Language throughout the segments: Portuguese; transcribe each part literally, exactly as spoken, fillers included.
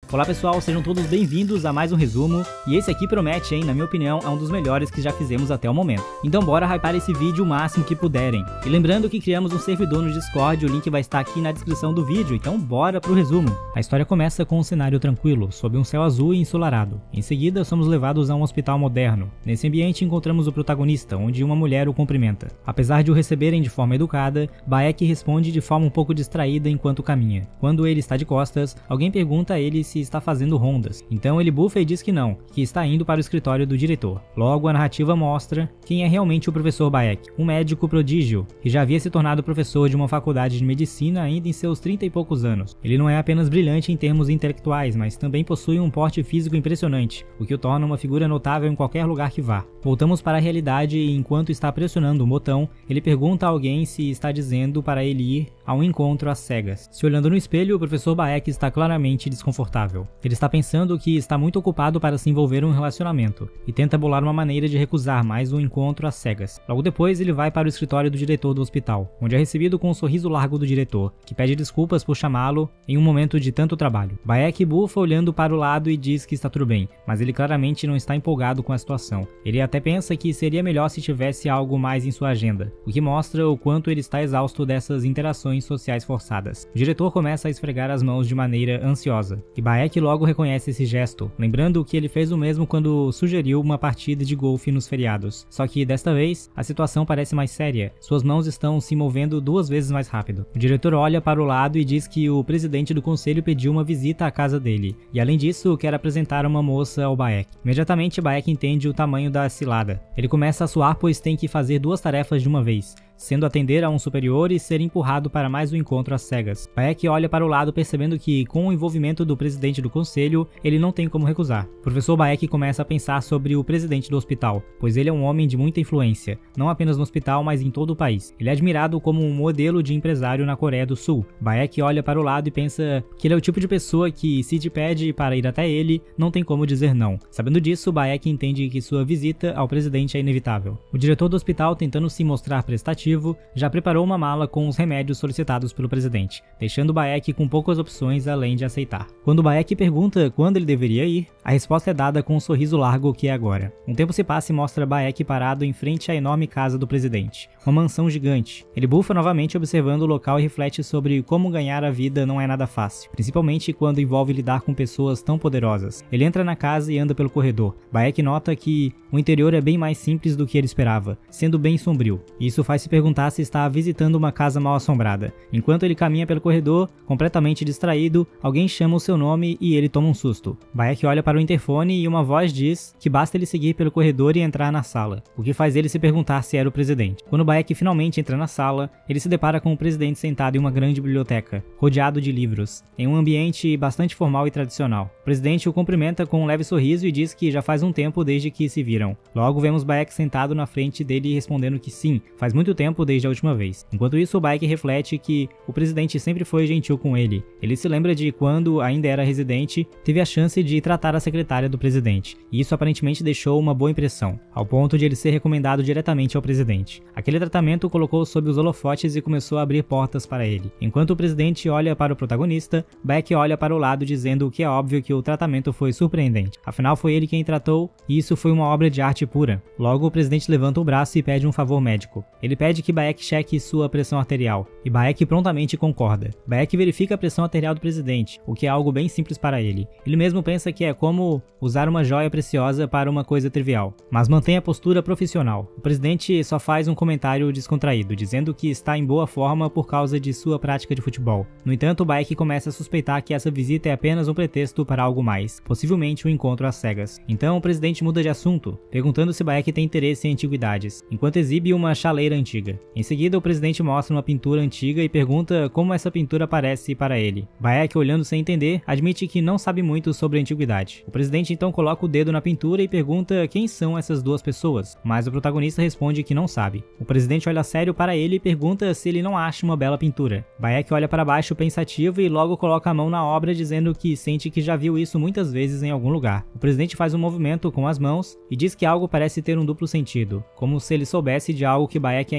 Olá pessoal, sejam todos bem-vindos a mais um resumo, e esse aqui promete, hein, na minha opinião, é um dos melhores que já fizemos até o momento. Então bora hypar esse vídeo o máximo que puderem. E lembrando que criamos um servidor no Discord, o link vai estar aqui na descrição do vídeo, então bora pro resumo. A história começa com um cenário tranquilo, sob um céu azul e ensolarado. Em seguida, somos levados a um hospital moderno. Nesse ambiente encontramos o protagonista, onde uma mulher o cumprimenta. Apesar de o receberem de forma educada, Bayek responde de forma um pouco distraída enquanto caminha. Quando ele está de costas, alguém pergunta a ele se está fazendo rondas. Então ele bufa e diz que não, que está indo para o escritório do diretor. Logo a narrativa mostra quem é realmente o professor Bayek, um médico prodígio, que já havia se tornado professor de uma faculdade de medicina ainda em seus trinta e poucos anos. Ele não é apenas brilhante em termos intelectuais, mas também possui um porte físico impressionante, o que o torna uma figura notável em qualquer lugar que vá. Voltamos para a realidade e enquanto está pressionando um botão, ele pergunta a alguém se está dizendo para ele ir a um encontro às cegas. Se olhando no espelho, o professor Bayek está claramente desconfortável. Ele está pensando que está muito ocupado para se envolver em um relacionamento, e tenta bolar uma maneira de recusar mais um encontro às cegas. Logo depois, ele vai para o escritório do diretor do hospital, onde é recebido com um sorriso largo do diretor, que pede desculpas por chamá-lo em um momento de tanto trabalho. Bayek bufa olhando para o lado e diz que está tudo bem, mas ele claramente não está empolgado com a situação. Ele até pensa que seria melhor se tivesse algo mais em sua agenda, o que mostra o quanto ele está exausto dessas interações sociais forçadas. O diretor começa a esfregar as mãos de maneira ansiosa, e Bayek logo reconhece esse gesto, lembrando que ele fez o mesmo quando sugeriu uma partida de golfe nos feriados. Só que desta vez, a situação parece mais séria, suas mãos estão se movendo duas vezes mais rápido. O diretor olha para o lado e diz que o presidente do conselho pediu uma visita à casa dele, e além disso, quer apresentar uma moça ao Bayek. Imediatamente, Bayek entende o tamanho da cilada. Ele começa a suar pois tem que fazer duas tarefas de uma vez, sendo atender a um superior e ser empurrado para mais um encontro às cegas. Bayek olha para o lado percebendo que, com o envolvimento do presidente do conselho, ele não tem como recusar. O professor Bayek começa a pensar sobre o presidente do hospital, pois ele é um homem de muita influência, não apenas no hospital, mas em todo o país. Ele é admirado como um modelo de empresário na Coreia do Sul. Bayek olha para o lado e pensa que ele é o tipo de pessoa que, se te pede para ir até ele, não tem como dizer não. Sabendo disso, Bayek entende que sua visita ao presidente é inevitável. O diretor do hospital, tentando se mostrar prestativo, já preparou uma mala com os remédios solicitados pelo presidente, deixando Bayek com poucas opções além de aceitar. Quando Bayek pergunta quando ele deveria ir, a resposta é dada com um sorriso largo que é agora. Um tempo se passa e mostra Bayek parado em frente à enorme casa do presidente, uma mansão gigante. Ele bufa novamente observando o local e reflete sobre como ganhar a vida não é nada fácil, principalmente quando envolve lidar com pessoas tão poderosas. Ele entra na casa e anda pelo corredor. Bayek nota que o interior é bem mais simples do que ele esperava, sendo bem sombrio. Isso faz se perguntar se está visitando uma casa mal assombrada. Enquanto ele caminha pelo corredor, completamente distraído, alguém chama o seu nome e ele toma um susto. Bayek olha para o interfone e uma voz diz que basta ele seguir pelo corredor e entrar na sala, o que faz ele se perguntar se era o presidente. Quando Bayek finalmente entra na sala, ele se depara com o presidente sentado em uma grande biblioteca, rodeado de livros, em um ambiente bastante formal e tradicional. O presidente o cumprimenta com um leve sorriso e diz que já faz um tempo desde que se viram. Logo vemos Bayek sentado na frente dele respondendo que sim, faz muito tempo desde a última vez. Enquanto isso, o Bayek reflete que o presidente sempre foi gentil com ele. Ele se lembra de quando ainda era residente, teve a chance de tratar a secretária do presidente, e isso aparentemente deixou uma boa impressão, ao ponto de ele ser recomendado diretamente ao presidente. Aquele tratamento o colocou sob os holofotes e começou a abrir portas para ele. Enquanto o presidente olha para o protagonista, Bayek olha para o lado dizendo que é óbvio que o tratamento foi surpreendente. Afinal, foi ele quem tratou, e isso foi uma obra de arte pura. Logo, o presidente levanta o braço e pede um favor médico. Ele pede que Bayek cheque sua pressão arterial, e Bayek prontamente concorda. Bayek verifica a pressão arterial do presidente, o que é algo bem simples para ele. Ele mesmo pensa que é como usar uma joia preciosa para uma coisa trivial, mas mantém a postura profissional. O presidente só faz um comentário descontraído, dizendo que está em boa forma por causa de sua prática de futebol. No entanto, Bayek começa a suspeitar que essa visita é apenas um pretexto para algo mais, possivelmente um encontro às cegas. Então o presidente muda de assunto, perguntando se Bayek tem interesse em antiguidades, enquanto exibe uma chaleira antiga. Em seguida, o presidente mostra uma pintura antiga e pergunta como essa pintura aparece para ele. Bayek, olhando sem entender, admite que não sabe muito sobre a antiguidade. O presidente então coloca o dedo na pintura e pergunta quem são essas duas pessoas, mas o protagonista responde que não sabe. O presidente olha sério para ele e pergunta se ele não acha uma bela pintura. Bayek olha para baixo pensativo e logo coloca a mão na obra dizendo que sente que já viu isso muitas vezes em algum lugar. O presidente faz um movimento com as mãos e diz que algo parece ter um duplo sentido, como se ele soubesse de algo que Bayek ainda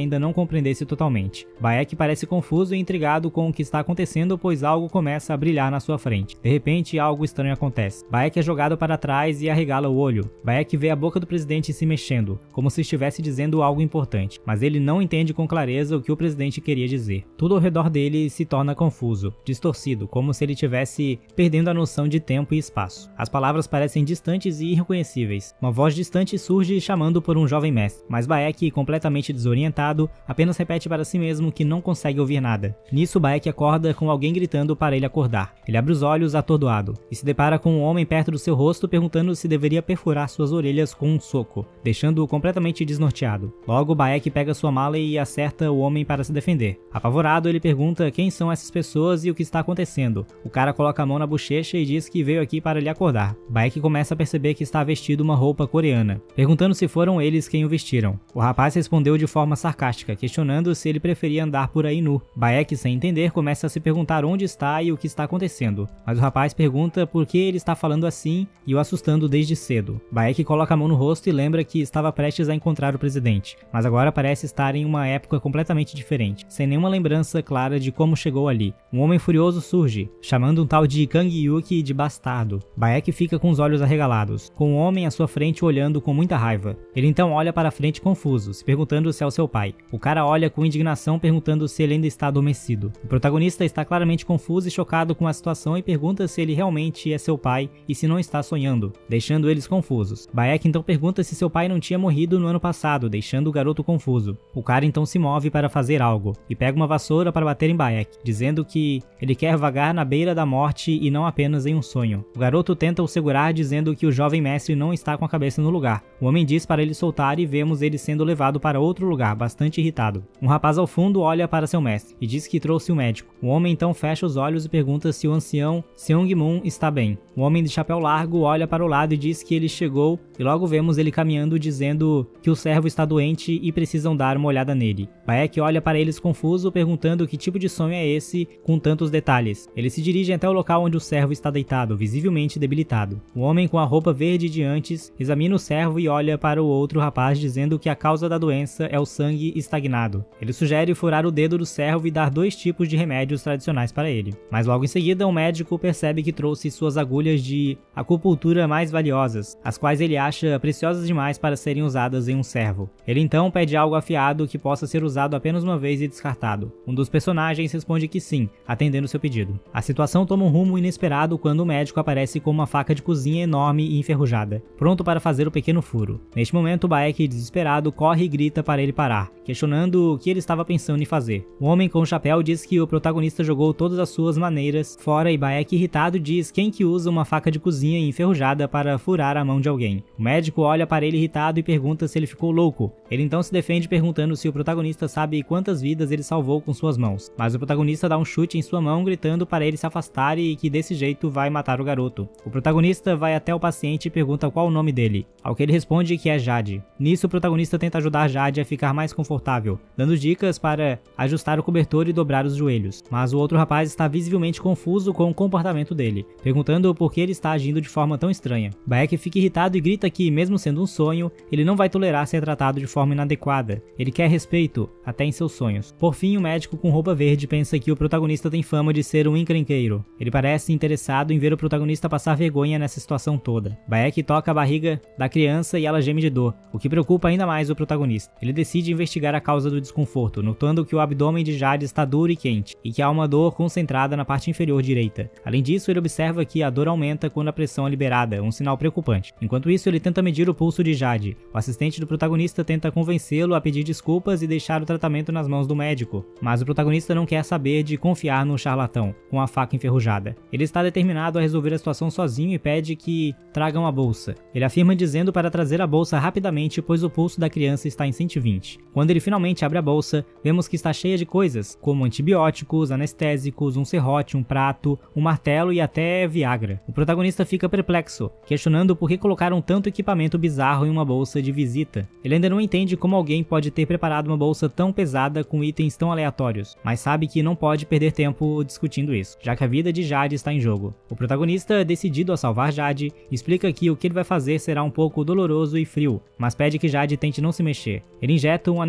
ainda não compreendesse totalmente. Bayek parece confuso e intrigado com o que está acontecendo, pois algo começa a brilhar na sua frente. De repente, algo estranho acontece. Bayek é jogado para trás e arregala o olho. Bayek vê a boca do presidente se mexendo, como se estivesse dizendo algo importante, mas ele não entende com clareza o que o presidente queria dizer. Tudo ao redor dele se torna confuso, distorcido, como se ele estivesse perdendo a noção de tempo e espaço. As palavras parecem distantes e irreconhecíveis. Uma voz distante surge chamando por um jovem mestre, mas Bayek, completamente desorientado, apenas repete para si mesmo que não consegue ouvir nada. Nisso, Bayek acorda com alguém gritando para ele acordar. Ele abre os olhos atordoado e se depara com um homem perto do seu rosto perguntando se deveria perfurar suas orelhas com um soco, deixando-o completamente desnorteado. Logo, Bayek pega sua mala e acerta o homem para se defender. Apavorado, ele pergunta quem são essas pessoas e o que está acontecendo. O cara coloca a mão na bochecha e diz que veio aqui para lhe acordar. Bayek começa a perceber que está vestido uma roupa coreana, perguntando se foram eles quem o vestiram. O rapaz respondeu de forma sarcástica, questionando se ele preferia andar por aí nu. Bayek, sem entender, começa a se perguntar onde está e o que está acontecendo, mas o rapaz pergunta por que ele está falando assim e o assustando desde cedo. Bayek coloca a mão no rosto e lembra que estava prestes a encontrar o presidente, mas agora parece estar em uma época completamente diferente, sem nenhuma lembrança clara de como chegou ali. Um homem furioso surge, chamando um tal de Kang Yuki de bastardo. Bayek fica com os olhos arregalados, com o homem à sua frente olhando com muita raiva. Ele então olha para frente confuso, se perguntando se é o seu pai. O cara olha com indignação perguntando se ele ainda está adormecido. O protagonista está claramente confuso e chocado com a situação e pergunta se ele realmente é seu pai e se não está sonhando, deixando eles confusos. Bayek então pergunta se seu pai não tinha morrido no ano passado, deixando o garoto confuso. O cara então se move para fazer algo e pega uma vassoura para bater em Bayek, dizendo que ele quer vagar na beira da morte e não apenas em um sonho. O garoto tenta o segurar dizendo que o jovem mestre não está com a cabeça no lugar. O homem diz para ele soltar e vemos ele sendo levado para outro lugar, bastante irritado. Um rapaz ao fundo olha para seu mestre e diz que trouxe o médico. O homem então fecha os olhos e pergunta se o ancião Seung-moon está bem. O homem de chapéu largo olha para o lado e diz que ele chegou e logo vemos ele caminhando dizendo que o servo está doente e precisam dar uma olhada nele. Bayek olha para eles confuso perguntando que tipo de sonho é esse com tantos detalhes. Eles se dirigem até o local onde o servo está deitado, visivelmente debilitado. O homem com a roupa verde de antes examina o servo e olha para o outro rapaz dizendo que a causa da doença é o sangue estagnado. Ele sugere furar o dedo do servo e dar dois tipos de remédios tradicionais para ele. Mas logo em seguida o médico percebe que trouxe suas agulhas de acupuntura mais valiosas, as quais ele acha preciosas demais para serem usadas em um servo. Ele então pede algo afiado que possa ser usado apenas uma vez e descartado. Um dos personagens responde que sim, atendendo seu pedido. A situação toma um rumo inesperado quando o médico aparece com uma faca de cozinha enorme e enferrujada, pronto para fazer o pequeno furo. Neste momento, Bayek, desesperado, corre e grita para ele parar, questionando o que ele estava pensando em fazer. O homem com o chapéu diz que o protagonista jogou todas as suas maneiras fora e Bayek, irritado, diz quem que usa uma faca de cozinha enferrujada para furar a mão de alguém. O médico olha para ele irritado e pergunta se ele ficou louco. Ele então se defende perguntando se o protagonista sabe quantas vidas ele salvou com suas mãos, mas o protagonista dá um chute em sua mão gritando para ele se afastar e que desse jeito vai matar o garoto. O protagonista vai até o paciente e pergunta qual o nome dele, ao que ele responde que é Jade. Nisso o protagonista tenta ajudar Jade a ficar mais confortável, dando dicas para ajustar o cobertor e dobrar os joelhos, mas o outro rapaz está visivelmente confuso com o comportamento dele, perguntando por que ele está agindo de forma tão estranha. Bayek fica irritado e grita que, mesmo sendo um sonho, ele não vai tolerar ser tratado de forma inadequada. Ele quer respeito, até em seus sonhos. Por fim, o médico com roupa verde pensa que o protagonista tem fama de ser um encrenqueiro. Ele parece interessado em ver o protagonista passar vergonha nessa situação toda. Bayek toca a barriga da criança e ela geme de dor, o que preocupa ainda mais o protagonista. Ele decide investigar a causa do desconforto, notando que o abdômen de Jade está duro e quente, e que há uma dor concentrada na parte inferior direita. Além disso, ele observa que a dor aumenta quando a pressão é liberada, um sinal preocupante. Enquanto isso, ele tenta medir o pulso de Jade. O assistente do protagonista tenta convencê-lo a pedir desculpas e deixar o tratamento nas mãos do médico, mas o protagonista não quer saber de confiar no charlatão, com a faca enferrujada. Ele está determinado a resolver a situação sozinho e pede que tragam a bolsa. Ele afirma dizendo para trazer a bolsa rapidamente, pois o pulso da criança está em cento e vinte. Quando ele finalmente abre a bolsa, vemos que está cheia de coisas, como antibióticos, anestésicos, um serrote, um prato, um martelo e até Viagra. O protagonista fica perplexo, questionando por que colocaram tanto equipamento bizarro em uma bolsa de visita. Ele ainda não entende como alguém pode ter preparado uma bolsa tão pesada com itens tão aleatórios, mas sabe que não pode perder tempo discutindo isso, já que a vida de Jade está em jogo. O protagonista, decidido a salvar Jade, explica que o que ele vai fazer será um pouco doloroso e frio, mas pede que Jade tente não se mexer. Ele injeta um anestesista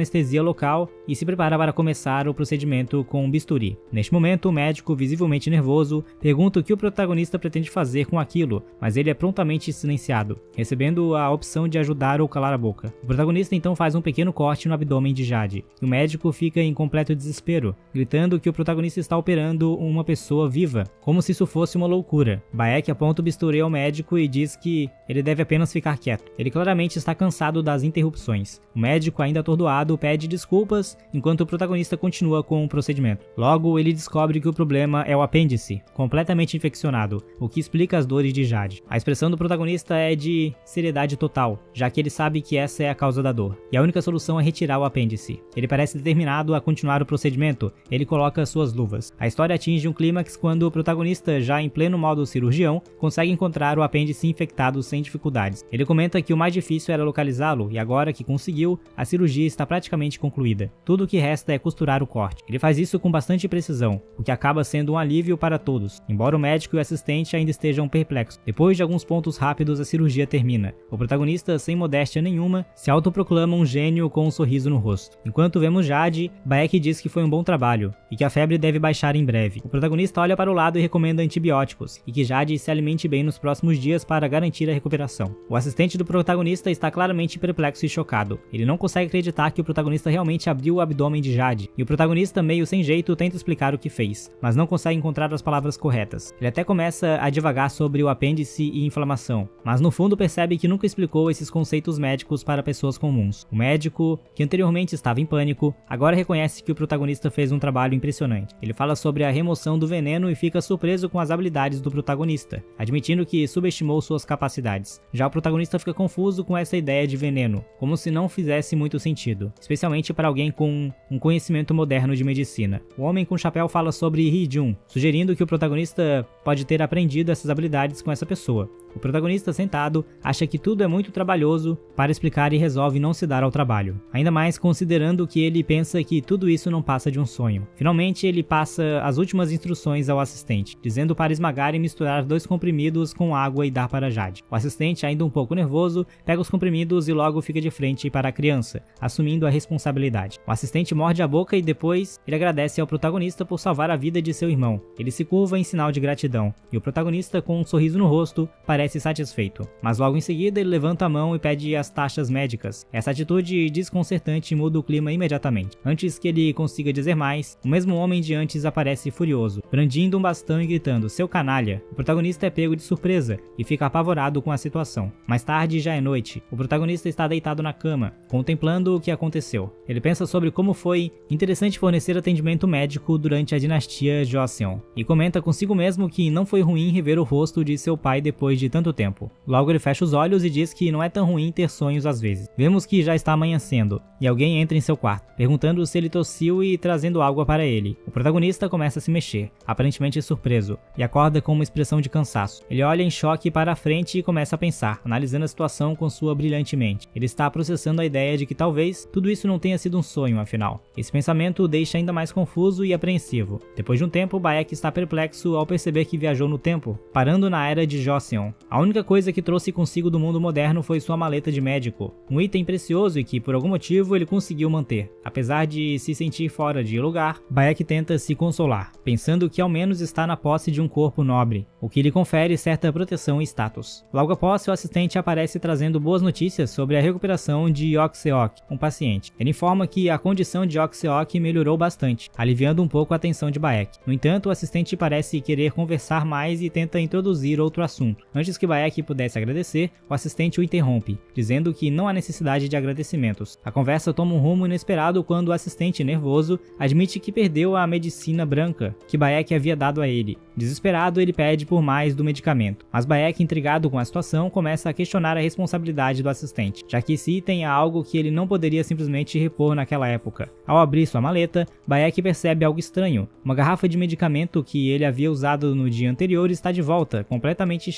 anestesia local e se prepara para começar o procedimento com um bisturi. Neste momento, o médico, visivelmente nervoso, pergunta o que o protagonista pretende fazer com aquilo, mas ele é prontamente silenciado, recebendo a opção de ajudar ou calar a boca. O protagonista então faz um pequeno corte no abdômen de Jade, e o médico fica em completo desespero, gritando que o protagonista está operando uma pessoa viva, como se isso fosse uma loucura. Bayek aponta o bisturi ao médico e diz que ele deve apenas ficar quieto. Ele claramente está cansado das interrupções. O médico, ainda atordoado, pede desculpas, enquanto o protagonista continua com o procedimento. Logo, ele descobre que o problema é o apêndice, completamente infeccionado, o que explica as dores de Jade. A expressão do protagonista é de seriedade total, já que ele sabe que essa é a causa da dor, e a única solução é retirar o apêndice. Ele parece determinado a continuar o procedimento. Ele coloca suas luvas. A história atinge um clímax quando o protagonista, já em pleno modo cirurgião, consegue encontrar o apêndice infectado sem dificuldades. Ele comenta que o mais difícil era localizá-lo, e agora que conseguiu, a cirurgia está praticamente concluída. Tudo o que resta é costurar o corte. Ele faz isso com bastante precisão, o que acaba sendo um alívio para todos, embora o médico e o assistente ainda estejam perplexos. Depois de alguns pontos rápidos, a cirurgia termina. O protagonista, sem modéstia nenhuma, se autoproclama um gênio com um sorriso no rosto. Enquanto vemos Jade, Bayek diz que foi um bom trabalho, e que a febre deve baixar em breve. O protagonista olha para o lado e recomenda antibióticos, e que Jade se alimente bem nos próximos dias para garantir a recuperação. O assistente do protagonista está claramente perplexo e chocado. Ele não consegue acreditar que o protagonista realmente abriu o abdômen de Jade, e o protagonista, meio sem jeito, tenta explicar o que fez, mas não consegue encontrar as palavras corretas. Ele até começa a divagar sobre o apêndice e inflamação, mas no fundo percebe que nunca explicou esses conceitos médicos para pessoas comuns. O médico, que anteriormente estava em pânico, agora reconhece que o protagonista fez um trabalho impressionante. Ele fala sobre a remoção do veneno e fica surpreso com as habilidades do protagonista, admitindo que subestimou suas capacidades. Já o protagonista fica confuso com essa ideia de veneno, como se não fizesse muito sentido, especialmente para alguém com um conhecimento moderno de medicina. O homem com chapéu fala sobre Hee-jun, sugerindo que o protagonista pode ter aprendido essas habilidades com essa pessoa. O protagonista, sentado, acha que tudo é muito trabalhoso para explicar e resolve não se dar ao trabalho, ainda mais considerando que ele pensa que tudo isso não passa de um sonho. Finalmente, ele passa as últimas instruções ao assistente, dizendo para esmagar e misturar dois comprimidos com água e dar para Jade. O assistente, ainda um pouco nervoso, pega os comprimidos e logo fica de frente para a criança, assumindo a responsabilidade. O assistente morde a boca e depois ele agradece ao protagonista por salvar a vida de seu irmão. Ele se curva em sinal de gratidão, e o protagonista, com um sorriso no rosto, parece satisfeito, mas logo em seguida ele levanta a mão e pede as taxas médicas. Essa atitude desconcertante muda o clima imediatamente. Antes que ele consiga dizer mais, o mesmo homem de antes aparece furioso, brandindo um bastão e gritando: "Seu canalha!". O protagonista é pego de surpresa e fica apavorado com a situação. Mais tarde, já é noite. O protagonista está deitado na cama, contemplando o que aconteceu. Ele pensa sobre como foi interessante fornecer atendimento médico durante a dinastia Joseon, e comenta consigo mesmo que não foi ruim rever o rosto de seu pai depois de tanto tempo. Logo ele fecha os olhos e diz que não é tão ruim ter sonhos às vezes. Vemos que já está amanhecendo, e alguém entra em seu quarto, perguntando se ele tossiu e trazendo água para ele. O protagonista começa a se mexer, aparentemente surpreso, e acorda com uma expressão de cansaço. Ele olha em choque para a frente e começa a pensar, analisando a situação com sua brilhante mente. Ele está processando a ideia de que talvez tudo isso não tenha sido um sonho, afinal. Esse pensamento o deixa ainda mais confuso e apreensivo. Depois de um tempo, Bayek está perplexo ao perceber que viajou no tempo, parando na era de Joseon. A única coisa que trouxe consigo do mundo moderno foi sua maleta de médico, um item precioso e que por algum motivo ele conseguiu manter. Apesar de se sentir fora de lugar, Bayek tenta se consolar, pensando que ao menos está na posse de um corpo nobre, o que lhe confere certa proteção e status. Logo após, seu assistente aparece trazendo boas notícias sobre a recuperação de Yok-seok, um paciente. Ele informa que a condição de Yok-seok melhorou bastante, aliviando um pouco a tensão de Bayek. No entanto, o assistente parece querer conversar mais e tenta introduzir outro assunto. Antes que Bayek pudesse agradecer, o assistente o interrompe, dizendo que não há necessidade de agradecimentos. A conversa toma um rumo inesperado quando o assistente, nervoso, admite que perdeu a medicina branca que Bayek havia dado a ele. Desesperado, ele pede por mais do medicamento, mas Bayek, intrigado com a situação, começa a questionar a responsabilidade do assistente, já que esse item é algo que ele não poderia simplesmente repor naquela época. Ao abrir sua maleta, Bayek percebe algo estranho. Uma garrafa de medicamento que ele havia usado no dia anterior está de volta, completamente cheia e nova.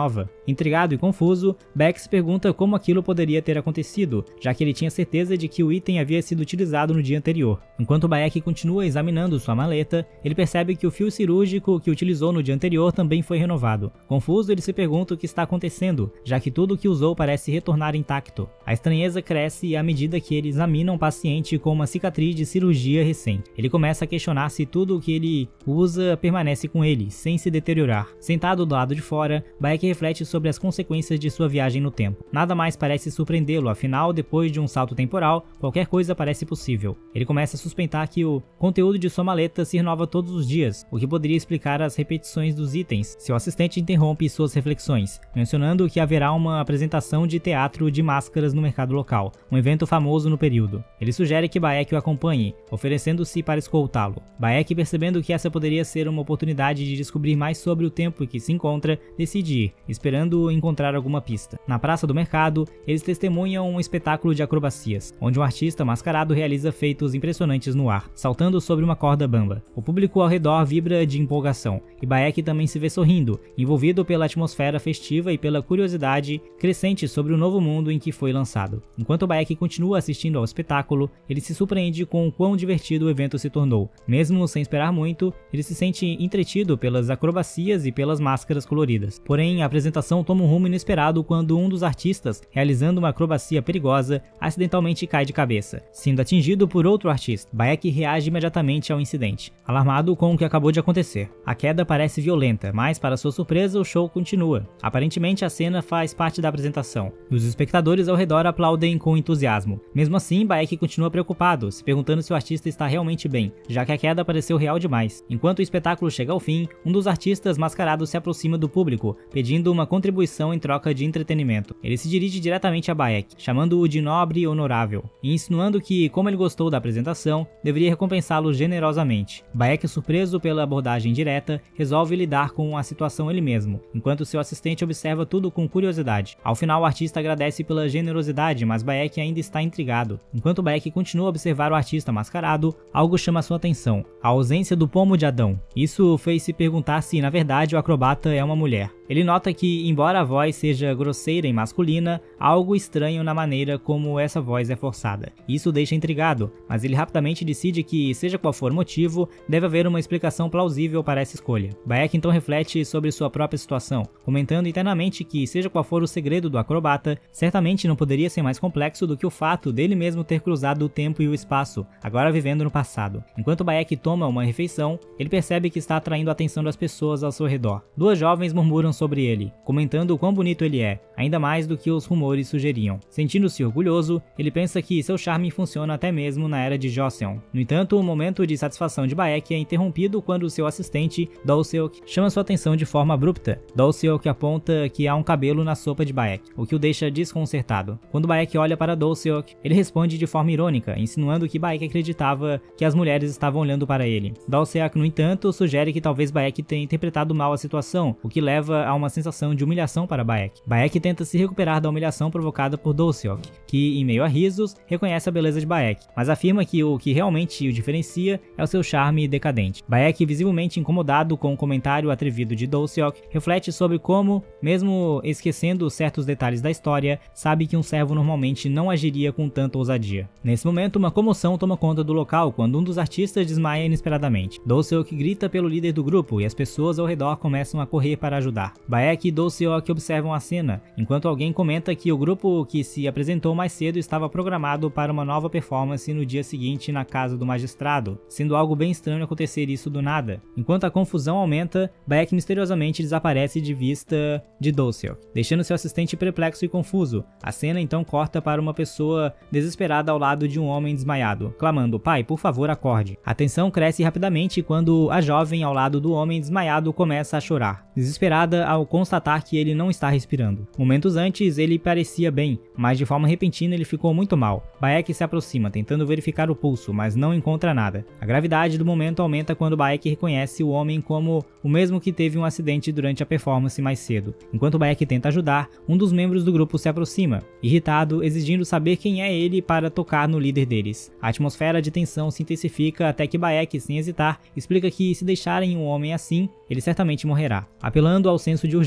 nova. Intrigado e confuso, Baek se pergunta como aquilo poderia ter acontecido, já que ele tinha certeza de que o item havia sido utilizado no dia anterior. Enquanto Baek continua examinando sua maleta, ele percebe que o fio cirúrgico que utilizou no dia anterior também foi renovado. Confuso, ele se pergunta o que está acontecendo, já que tudo o que usou parece retornar intacto. A estranheza cresce à medida que ele examina um paciente com uma cicatriz de cirurgia recém. Ele começa a questionar se tudo o que ele usa permanece com ele, sem se deteriorar. Sentado do lado de fora, Baek reflete sobre as consequências de sua viagem no tempo. Nada mais parece surpreendê-lo, afinal, depois de um salto temporal, qualquer coisa parece possível. Ele começa a suspeitar que o conteúdo de sua maleta se renova todos os dias, o que poderia explicar as repetições dos itens. Seu assistente interrompe suas reflexões, mencionando que haverá uma apresentação de teatro de máscaras no mercado local, um evento famoso no período. Ele sugere que Baek o acompanhe, oferecendo-se para escoltá-lo. Baek, percebendo que essa poderia ser uma oportunidade de descobrir mais sobre o tempo em que se encontra, decide ir, esperando encontrar alguma pista. Na praça do mercado, eles testemunham um espetáculo de acrobacias, onde um artista mascarado realiza feitos impressionantes no ar, saltando sobre uma corda bamba. O público ao redor vibra de empolgação, e Baek também se vê sorrindo, envolvido pela atmosfera festiva e pela curiosidade crescente sobre o novo mundo em que foi lançado. Enquanto Baek continua assistindo ao espetáculo, ele se surpreende com o quão divertido o evento se tornou. Mesmo sem esperar muito, ele se sente entretido pelas acrobacias e pelas máscaras coloridas. Porém, a apresentação toma um rumo inesperado quando um dos artistas, realizando uma acrobacia perigosa, acidentalmente cai de cabeça, sendo atingido por outro artista. Baek reage imediatamente ao incidente, alarmado com o que acabou de acontecer. A queda parece violenta, mas para sua surpresa o show continua. Aparentemente a cena faz parte da apresentação, e os espectadores ao redor aplaudem com entusiasmo. Mesmo assim, Baek continua preocupado, se perguntando se o artista está realmente bem, já que a queda pareceu real demais. Enquanto o espetáculo chega ao fim, um dos artistas mascarados se aproxima do público, pedindo uma contribuição em troca de entretenimento. Ele se dirige diretamente a Baek, chamando-o de nobre e honorável, e insinuando que, como ele gostou da apresentação, deveria recompensá-lo generosamente. Baek, surpreso pela abordagem direta, resolve lidar com a situação ele mesmo, enquanto seu assistente observa tudo com curiosidade. Ao final, o artista agradece pela generosidade, mas Baek ainda está intrigado. Enquanto Baek continua a observar o artista mascarado, algo chama sua atenção: a ausência do pomo de Adão. Isso fez se perguntar se, na verdade, o acrobata é uma mulher. Ele nota que, embora a voz seja grosseira e masculina, há algo estranho na maneira como essa voz é forçada. Isso o deixa intrigado, mas ele rapidamente decide que, seja qual for o motivo, deve haver uma explicação plausível para essa escolha. Baek então reflete sobre sua própria situação, comentando internamente que, seja qual for o segredo do acrobata, certamente não poderia ser mais complexo do que o fato dele mesmo ter cruzado o tempo e o espaço, agora vivendo no passado. Enquanto Baek toma uma refeição, ele percebe que está atraindo a atenção das pessoas ao seu redor. Duas jovens murmuram sobre ele, comentando o quão bonito ele é, ainda mais do que os rumores sugeriam. Sentindo-se orgulhoso, ele pensa que seu charme funciona até mesmo na era de Joseon. No entanto, o momento de satisfação de Baek é interrompido quando seu assistente, Do-seok, chama sua atenção de forma abrupta. Do-seok aponta que há um cabelo na sopa de Baek, o que o deixa desconcertado. Quando Baek olha para Do-seok, ele responde de forma irônica, insinuando que Baek acreditava que as mulheres estavam olhando para ele. Do-seok, no entanto, sugere que talvez Baek tenha interpretado mal a situação, o que leva a uma sensação de humilhação para Baek. Baek tenta se recuperar da humilhação provocada por Do-seok, que, em meio a risos, reconhece a beleza de Baek, mas afirma que o que realmente o diferencia é o seu charme decadente. Baek, visivelmente incomodado com o comentário atrevido de Do-seok, reflete sobre como, mesmo esquecendo certos detalhes da história, sabe que um servo normalmente não agiria com tanta ousadia. Nesse momento, uma comoção toma conta do local quando um dos artistas desmaia inesperadamente. Do-seok grita pelo líder do grupo e as pessoas ao redor começam a correr para ajudar. Baek e Do-seok observam a cena, enquanto alguém comenta que o grupo que se apresentou mais cedo estava programado para uma nova performance no dia seguinte na casa do magistrado, sendo algo bem estranho acontecer isso do nada. Enquanto a confusão aumenta, Baek misteriosamente desaparece de vista de Do-seok, deixando seu assistente perplexo e confuso. A cena então corta para uma pessoa desesperada ao lado de um homem desmaiado, clamando: "Pai, por favor, acorde." A tensão cresce rapidamente quando a jovem ao lado do homem desmaiado começa a chorar, desesperada ao constatar que ele não está respirando. Momentos antes ele parecia bem, mas de forma repentina ele ficou muito mal. Baek se aproxima, tentando verificar o pulso, mas não encontra nada. A gravidade do momento aumenta quando Baek reconhece o homem como o mesmo que teve um acidente durante a performance mais cedo. Enquanto Baek tenta ajudar, um dos membros do grupo se aproxima, irritado, exigindo saber quem é ele para tocar no líder deles. A atmosfera de tensão se intensifica até que Baek, sem hesitar, explica que se deixarem um homem assim, ele certamente morrerá. Apelando ao senso de urgência,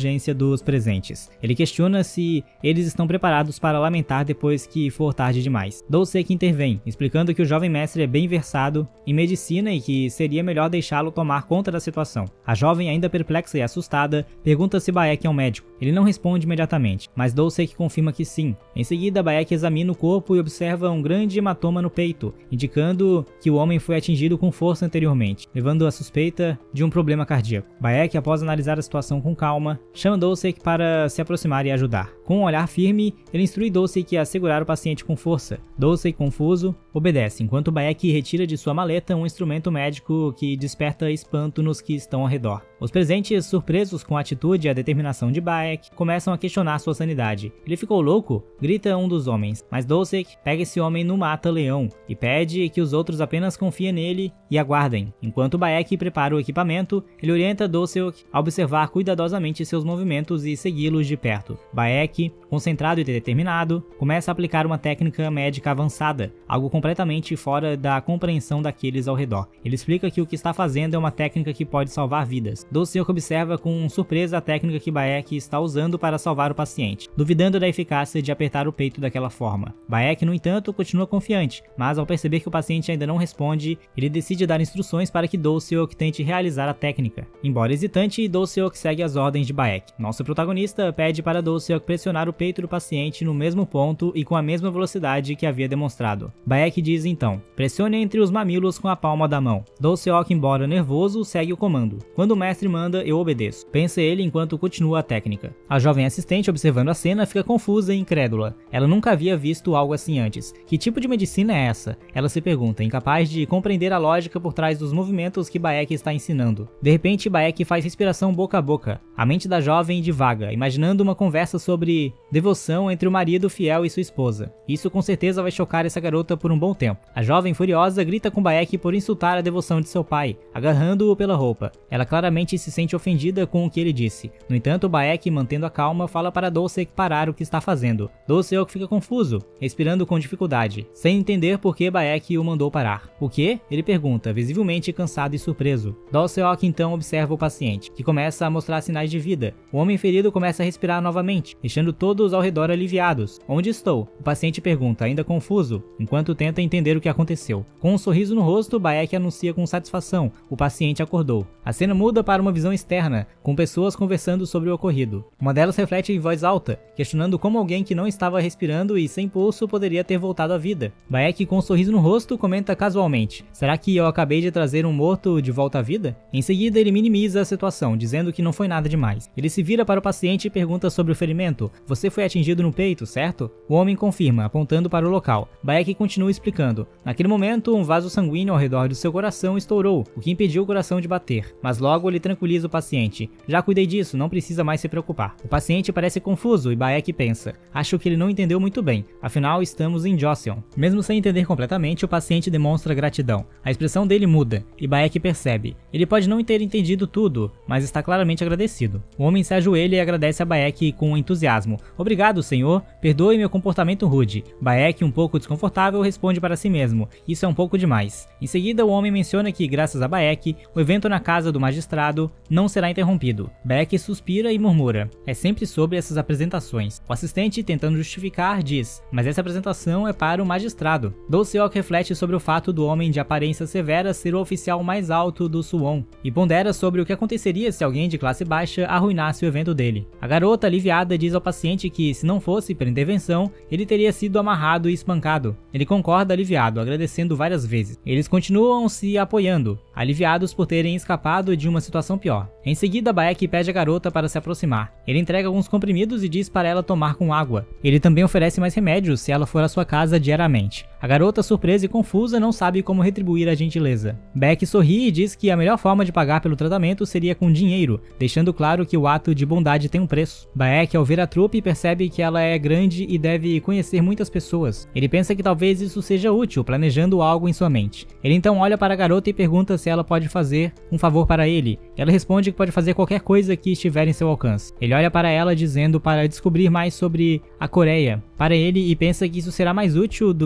urgência dos presentes. Ele questiona se eles estão preparados para lamentar depois que for tarde demais. Dosek intervém, explicando que o jovem mestre é bem versado em medicina e que seria melhor deixá-lo tomar conta da situação. A jovem, ainda perplexa e assustada, pergunta se Bayek é um médico. Ele não responde imediatamente, mas Dosek confirma que sim. Em seguida, Bayek examina o corpo e observa um grande hematoma no peito, indicando que o homem foi atingido com força anteriormente, levando a suspeita de um problema cardíaco. Bayek, após analisar a situação com calma, chama Dosek para se aproximar e ajudar. Com um olhar firme, ele instrui Dosek a segurar o paciente com força. Dosek, confuso, obedece, enquanto Bayek retira de sua maleta um instrumento médico que desperta espanto nos que estão ao redor. Os presentes, surpresos com a atitude e a determinação de Bayek, começam a questionar sua sanidade. Ele ficou louco? Grita um dos homens, mas Dosek pega esse homem no mata-leão e pede que os outros apenas confiem nele e aguardem. Enquanto Bayek prepara o equipamento, ele orienta Dosek a observar cuidadosamente seus movimentos e segui-los de perto. Bayek, concentrado e determinado, começa a aplicar uma técnica médica avançada, algo completamente fora da compreensão daqueles ao redor. Ele explica que o que está fazendo é uma técnica que pode salvar vidas. Dosek observa com surpresa a técnica que Bayek está usando para salvar o paciente, duvidando da eficácia de apertar o peito daquela forma. Bayek, no entanto, continua confiante, mas ao perceber que o paciente ainda não responde, ele decide dar instruções para que Dosek tente realizar a técnica. Embora hesitante, Dosek segue as ordens de Bayek. Nosso protagonista pede para Dosek pressionar o peito do paciente no mesmo ponto e com a mesma velocidade que havia demonstrado. Bayek diz então: pressione entre os mamilos com a palma da mão. Dosek, embora nervoso, segue o comando. Quando o mestre manda, eu obedeço, pensa ele enquanto continua a técnica. A jovem assistente, observando a cena, fica confusa e incrédula. Ela nunca havia visto algo assim antes. Que tipo de medicina é essa? Ela se pergunta, incapaz de compreender a lógica por trás dos movimentos que Bayek está ensinando. De repente, Bayek faz respiração boca a boca. A mente da jovem divaga, imaginando uma conversa sobre devoção entre o marido fiel e sua esposa. Isso com certeza vai chocar essa garota por um bom tempo. A jovem, furiosa, grita com Bayek por insultar a devoção de seu pai, agarrando-o pela roupa. Ela claramente se sente ofendida com o que ele disse. No entanto, Bayek, mantendo a calma, fala para Dosek parar o que está fazendo. Dosek fica confuso, respirando com dificuldade, sem entender por que Bayek o mandou parar. O quê? Ele pergunta, visivelmente cansado e surpreso. Dosek então observa o paciente, que começa a mostrar sinais de vida. O homem ferido começa a respirar novamente, deixando todos ao redor aliviados. Onde estou? O paciente pergunta, ainda confuso, enquanto tenta entender o que aconteceu. Com um sorriso no rosto, Bayek anuncia com satisfação: o paciente acordou. A cena muda para uma visão externa, com pessoas conversando sobre o ocorrido. Uma delas reflete em voz alta, questionando como alguém que não estava respirando e sem pulso poderia ter voltado à vida. Bayek, com um sorriso no rosto, comenta casualmente: será que eu acabei de trazer um morto de volta à vida? Em seguida, ele minimiza a situação, dizendo que não foi nada demais. Ele se vira para o paciente e pergunta sobre o ferimento. Você foi atingido no peito, certo? O homem confirma, apontando para o local. Bayek continua explicando. Naquele momento, um vaso sanguíneo ao redor do seu coração estourou, o que impediu o coração de bater. Mas logo ele tranquiliza o paciente. Já cuidei disso, não precisa mais se preocupar. O paciente parece confuso e Bayek pensa: acho que ele não entendeu muito bem, afinal estamos em Joseon. Mesmo sem entender completamente, o paciente demonstra gratidão. A expressão dele muda, e Bayek percebe. Ele pode não ter entendido tudo, mas está claramente agradecido. O homem se ajoelha e agradece a Bayek com entusiasmo. Obrigado, senhor. Perdoe meu comportamento rude. Bayek, um pouco desconfortável, responde para si mesmo: isso é um pouco demais. Em seguida, o homem menciona que, graças a Bayek, o evento na casa do magistrado não será interrompido. Bayek suspira e murmura: é sempre sobre essas apresentações. O assistente, tentando justificar, diz: mas essa apresentação é para o magistrado. Dosek reflete sobre o fato do homem de aparência severa ser o oficial mais alto do Suwon, e pondera sobre o que aconteceria se alguém de classe baixa arruinasse o evento dele. A garota, aliviada, diz ao paciente que, se não fosse pela intervenção, ele teria sido amarrado e espancado. Ele concorda aliviado, agradecendo várias vezes. Eles continuam se apoiando, aliviados por terem escapado de uma situação pior. Em seguida, Bayek pede a garota para se aproximar. Ele entrega alguns comprimidos e diz para ela tomar com água. Ele também oferece mais remédios se ela for à sua casa diariamente. A garota, surpresa e confusa, não sabe como retribuir a gentileza. Bayek sorri e diz que a melhor forma de pagar pelo tratamento seria com dinheiro, deixando claro que o ato de bondade tem um preço. Bayek, ao ver a trupe, percebe que ela é grande e deve conhecer muitas pessoas. Ele pensa que talvez isso seja útil, planejando algo em sua mente. Ele então olha para a garota e pergunta se ela pode fazer um favor para ele. Ela responde que pode fazer qualquer coisa que estiver em seu alcance. Ele olha para ela dizendo para descobrir mais sobre a Coreia para ele e pensa que isso será mais útil do que um pagamento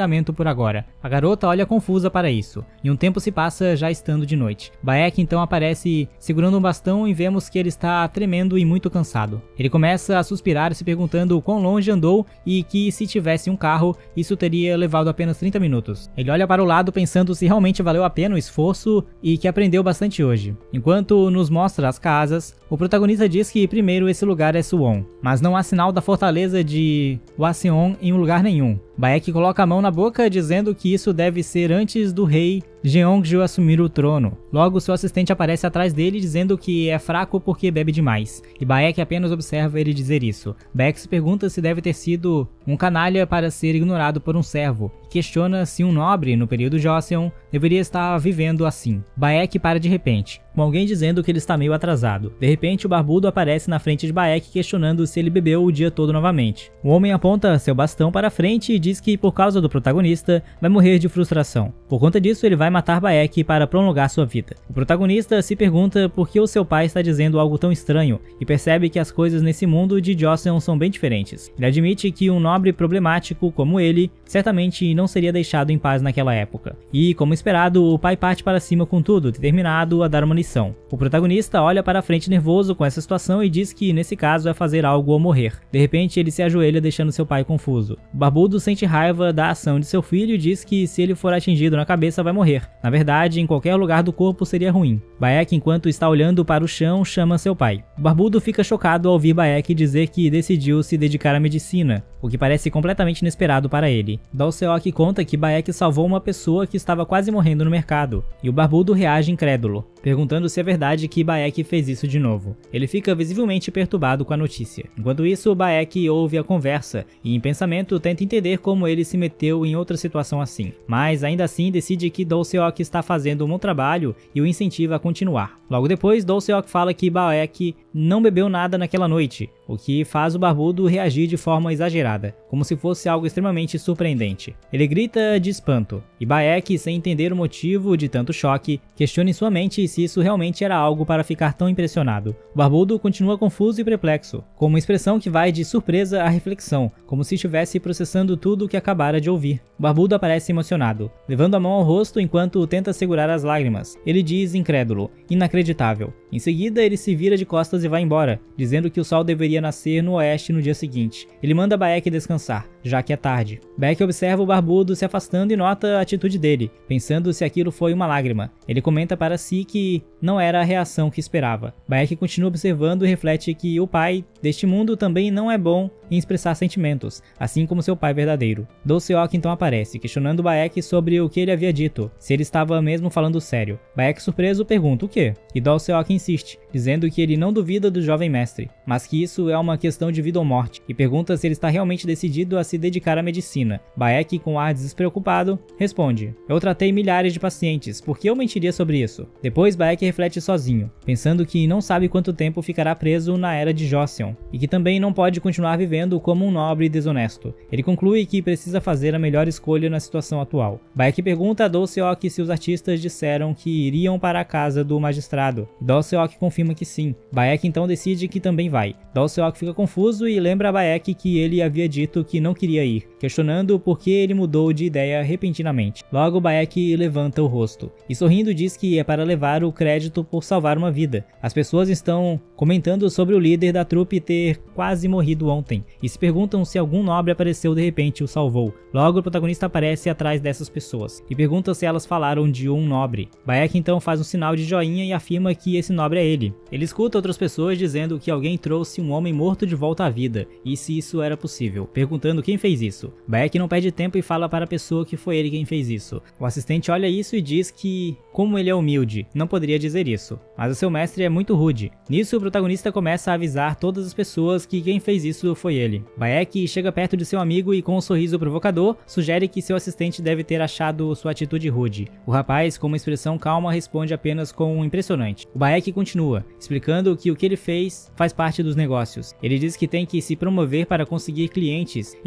apartamento por agora. A garota olha confusa para isso, e um tempo se passa já estando de noite. Baek então aparece segurando um bastão e vemos que ele está tremendo e muito cansado. Ele começa a suspirar se perguntando quão longe andou e que se tivesse um carro, isso teria levado apenas trinta minutos. Ele olha para o lado pensando se realmente valeu a pena o esforço e que aprendeu bastante hoje. Enquanto nos mostra as casas, o protagonista diz que primeiro esse lugar é Suwon, mas não há sinal da fortaleza de Hwaseong em lugar nenhum. Baek coloca a mão na boca dizendo que isso deve ser antes do rei Jeongju assumir o trono. Logo, seu assistente aparece atrás dele dizendo que é fraco porque bebe demais, e Baek apenas observa ele dizer isso. Baek se pergunta se deve ter sido um canalha para ser ignorado por um servo, e questiona se um nobre, no período Joseon, deveria estar vivendo assim. Baek para de repente, com alguém dizendo que ele está meio atrasado. De repente, o barbudo aparece na frente de Baek questionando se ele bebeu o dia todo novamente. O homem aponta seu bastão para frente e diz que por causa do protagonista, vai morrer de frustração. Por conta disso, ele vai matar Baek para prolongar sua vida. O protagonista se pergunta por que o seu pai está dizendo algo tão estranho e percebe que as coisas nesse mundo de Joseon são bem diferentes. Ele admite que um nobre problemático como ele certamente não seria deixado em paz naquela época. E, como esperado, o pai parte para cima com tudo, determinado a dar uma lição. O protagonista olha para frente nervoso com essa situação e diz que nesse caso é fazer algo ou morrer. De repente, ele se ajoelha deixando seu pai confuso. O barbudo sente raiva da ação de seu filho e diz que se ele for atingido na cabeça vai morrer. Na verdade, em qualquer lugar do corpo seria ruim. Baek, enquanto está olhando para o chão, chama seu pai. O barbudo fica chocado ao ouvir Baek dizer que decidiu se dedicar à medicina, o que parece completamente inesperado para ele. Dal-seok conta que Baek salvou uma pessoa que estava quase morrendo no mercado, e o barbudo reage incrédulo, perguntando se é verdade que Baek fez isso de novo. Ele fica visivelmente perturbado com a notícia. Enquanto isso, Baek ouve a conversa e, em pensamento, tenta entender como ele se meteu em outra situação assim. Mas, ainda assim, decide que Dal-seok está fazendo um bom trabalho e o incentiva a continuar. Logo depois, Dal-seok fala que Baek não bebeu nada naquela noite, o que faz o barbudo reagir de forma exagerada, como se fosse algo extremamente surpreendente. Ele grita de espanto, e Baek, sem entender o motivo de tanto choque, questiona em sua mente se isso realmente era algo para ficar tão impressionado. O barbudo continua confuso e perplexo, com uma expressão que vai de surpresa à reflexão, como se estivesse processando tudo o que acabara de ouvir. O barbudo aparece emocionado, levando a mão ao rosto enquanto tenta segurar as lágrimas. Ele diz incrédulo, inacreditável. Em seguida, ele se vira de costas e vai embora, dizendo que o sol deveria nascer no oeste no dia seguinte. Ele manda Baek descansar, já que é tarde. Baek observa o barbudo se afastando e nota a atitude dele, pensando se aquilo foi uma lágrima. Ele comenta para si que não era a reação que esperava. Baek continua observando e reflete que o pai deste mundo também não é bom em expressar sentimentos, assim como seu pai verdadeiro. Dal-seok então aparece, questionando Baek sobre o que ele havia dito, se ele estava mesmo falando sério. Baek, surpreso, pergunta o quê? E Dal-seok insiste, dizendo que ele não duvida do jovem mestre, mas que isso é uma questão de vida ou morte, e pergunta se ele está realmente decidido a se dedicar à medicina. Baek, com ar despreocupado, responde: eu tratei milhares de pacientes, por que eu mentiria sobre isso? Depois Baek reflete sozinho, pensando que não sabe quanto tempo ficará preso na era de Joseon, e que também não pode continuar vivendo como um nobre desonesto. Ele conclui que precisa fazer a melhor escolha na situação atual. Baek pergunta a Dal-seok se os artistas disseram que iriam para a casa do magistrado. Dal-seok confirma que sim. Baek então decide que também vai. Dal-seok fica confuso e lembra a Baek que ele havia dito que não queria ir, questionando por que ele mudou de ideia repentinamente. Logo, Baek levanta o rosto e sorrindo diz que é para levar o crédito por salvar uma vida. As pessoas estão comentando sobre o líder da trupe ter quase morrido ontem e se perguntam se algum nobre apareceu de repente e o salvou. Logo, o protagonista aparece atrás dessas pessoas e pergunta se elas falaram de um nobre. Baek então faz um sinal de joinha e afirma que esse nobre é ele. Ele escuta outras pessoas dizendo que alguém trouxe um homem morto de volta à vida e se isso era possível, perguntando quem fez isso. Baek não perde tempo e fala para a pessoa que foi ele quem fez isso. O assistente olha isso e diz que, como ele é humilde, não poderia dizer isso, mas o seu mestre é muito rude. Nisso, o protagonista começa a avisar todas as pessoas que quem fez isso foi ele. Baek chega perto de seu amigo e, com um sorriso provocador, sugere que seu assistente deve ter achado sua atitude rude. O rapaz, com uma expressão calma, responde apenas com um impressionante. O Baek continua, explicando que o que ele fez faz parte dos negócios. Ele diz que tem que se promover para conseguir clientes e que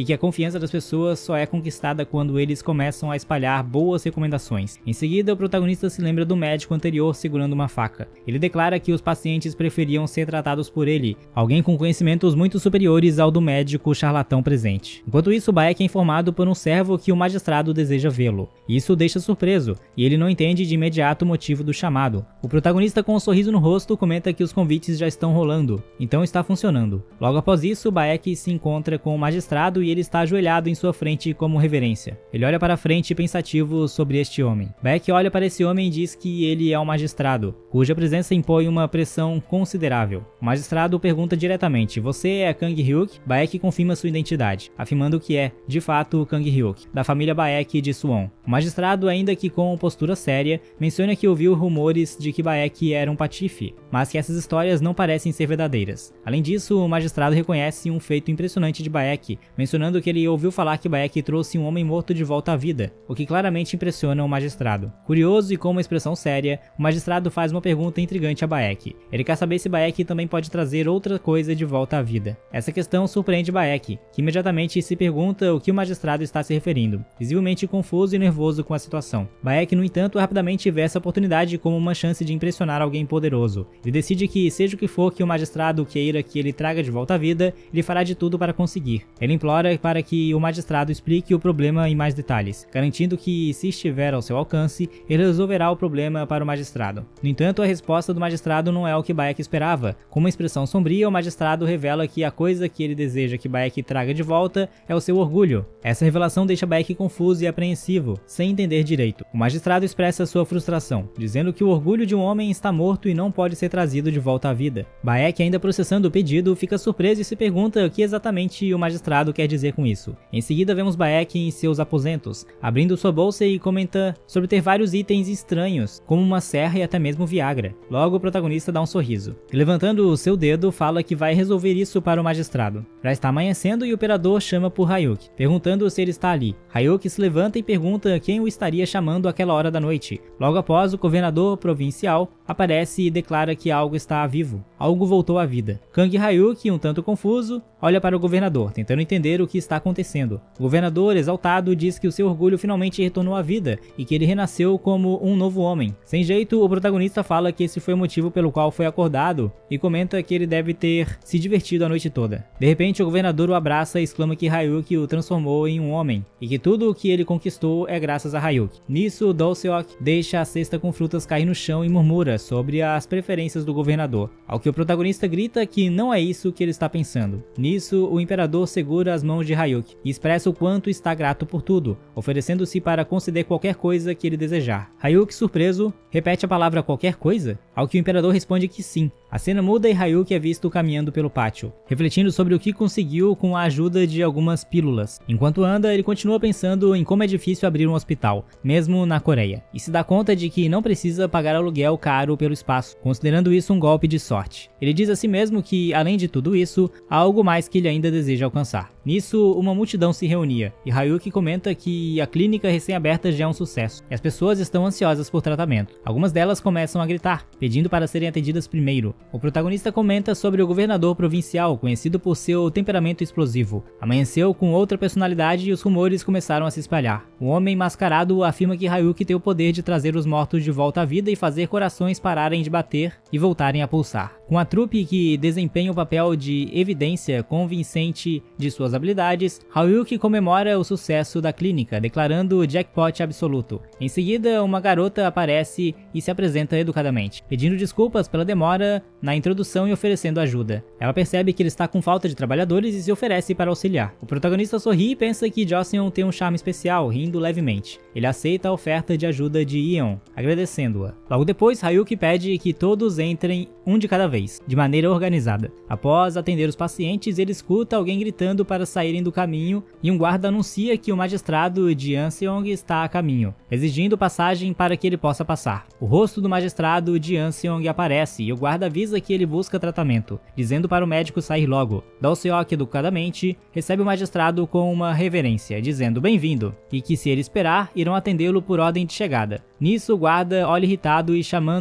que a confiança das pessoas só é conquistada quando eles começam a espalhar boas recomendações. Em seguida, o protagonista se lembra do médico anterior segurando uma faca. Ele declara que os pacientes preferiam ser tratados por ele, alguém com conhecimentos muito superiores ao do médico charlatão presente. Enquanto isso, Bayek é informado por um servo que o magistrado deseja vê-lo. Isso o deixa surpreso, e ele não entende de imediato o motivo do chamado. O protagonista, com um sorriso no rosto, comenta que os convites já estão rolando, então está funcionando. Logo após isso, Bayek se encontra com o magistrado e ele está ajoelhado em sua frente como reverência. Ele olha para frente pensativo sobre este homem. Bayek olha para esse homem e diz que ele é um magistrado, cuja presença impõe uma pressão considerável. O magistrado pergunta diretamente: "Você é Kang Hyuk?" Bayek confirma sua identidade, afirmando que é, de fato, Kang Hyuk, da família Bayek de Suwon. O magistrado, ainda que com postura séria, menciona que ouviu rumores de que Bayek era um patife, mas que essas histórias não parecem ser verdadeiras. Além disso, o magistrado reconhece um feito impressionante de Bayek, mencionando que ele ouviu falar que Bayek trouxe um homem morto de volta à vida, o que claramente impressiona o magistrado. Curioso e com uma expressão séria, o magistrado faz uma pergunta intrigante a Bayek. Ele quer saber se Bayek também pode trazer outra coisa de volta à vida. Essa questão surpreende Bayek, que imediatamente se pergunta o que o magistrado está se referindo, visivelmente confuso e nervoso com a situação. Bayek, no entanto, rapidamente vê essa oportunidade como uma chance de impressionar alguém poderoso. Ele decide que, seja o que for que o magistrado queira que ele traga de volta à vida, ele fará de tudo para conseguir. Ele implora para que o magistrado explique o problema em mais detalhes, garantindo que, se estiver ao seu alcance, ele resolverá o problema para o magistrado. No entanto, a resposta do magistrado não é o que Bayek esperava. Com uma expressão sombria, o magistrado revela que a coisa que ele deseja que Bayek traga de volta é o seu orgulho. Essa revelação deixa Bayek confuso e apreensivo, sem entender direito. O magistrado expressa sua frustração, dizendo que o orgulho de um homem está morto e não pode ser trazido de volta à vida. Bayek, ainda processando o pedido, fica surpreso e se pergunta o que exatamente o magistrado quer dizer com isso. Em seguida, vemos Bayek em seus aposentos, abrindo sua bolsa e comenta sobre ter vários itens estranhos, como uma serra e até mesmo Viagra. Logo, o protagonista dá um sorriso e, levantando o seu dedo, fala que vai resolver isso para o magistrado. Já está amanhecendo e o operador chama por Hyuk, perguntando se ele está ali. Hyuk se levanta e pergunta quem o estaria chamando àquela hora da noite. Logo após, o governador provincial aparece e declara que algo está vivo. Algo voltou à vida. Kang Hyuk, um tanto confuso, olha para o governador, tentando entender o que está acontecendo. O governador, exaltado, diz que o seu orgulho finalmente retornou à vida e que ele renasceu como um novo homem. Sem jeito, o protagonista fala que esse foi o motivo pelo qual foi acordado e comenta que ele deve ter se divertido a noite toda. De repente, o governador o abraça e exclama que Hyuk o transformou em um homem e que tudo o que ele conquistou é graças a Hyuk. Nisso, Do-seok deixa a cesta com frutas cair no chão e murmura sobre as preferências do governador, ao que o protagonista grita que não é isso que ele está pensando. Nisso, o imperador segura as mãos de Hyuk e expressa o quanto está grato por tudo, oferecendo-se para conceder qualquer coisa que ele desejar. Hyuk, surpreso, repete a palavra qualquer coisa, ao que o imperador responde que sim. A cena muda e Hyuk é visto caminhando pelo pátio, refletindo sobre o que conseguiu com a ajuda de algumas pílulas. Enquanto anda, ele continua pensando em como é difícil abrir um hospital, mesmo na Coreia, e se dá conta de que não precisa pagar aluguel caro pelo espaço, considerando isso um golpe de sorte. Ele diz a si mesmo que, além de tudo isso, há algo mais que ele ainda deseja alcançar. Nisso, uma multidão se reunia, e Hyuk comenta que a clínica recém-aberta já é um sucesso, e as pessoas estão ansiosas por tratamento. Algumas delas começam a gritar, pedindo para serem atendidas primeiro. O protagonista comenta sobre o governador provincial, conhecido por seu temperamento explosivo. Amanheceu com outra personalidade e os rumores começaram a se espalhar. O homem mascarado afirma que Hyuk tem o poder de trazer os mortos de volta à vida e fazer corações pararem de bater e voltarem a pulsar. Com a trupe que desempenha o papel de evidência convincente de suas habilidades, Hyuk comemora o sucesso da clínica, declarando jackpot absoluto. Em seguida, uma garota aparece e se apresenta educadamente, pedindo desculpas pela demora na introdução e oferecendo ajuda. Ela percebe que ele está com falta de trabalhadores e se oferece para auxiliar. O protagonista sorri e pensa que Joseon tem um charme especial, rindo levemente. Ele aceita a oferta de ajuda de Yeon, agradecendo-a. Logo depois, Hyuk pede que todos entrem um de cada vez, de maneira organizada. Após atender os pacientes, ele escuta alguém gritando para saírem do caminho e um guarda anuncia que o magistrado de Anseong está a caminho, exigindo passagem para que ele possa passar. O rosto do magistrado de Anseong aparece e o guarda avisa que ele busca tratamento, dizendo para o médico sair logo. Do-seok, educadamente, recebe o magistrado com uma reverência, dizendo bem-vindo, e que se ele esperar, irão atendê-lo por ordem de chegada. Nisso, o guarda olha irritado e chamando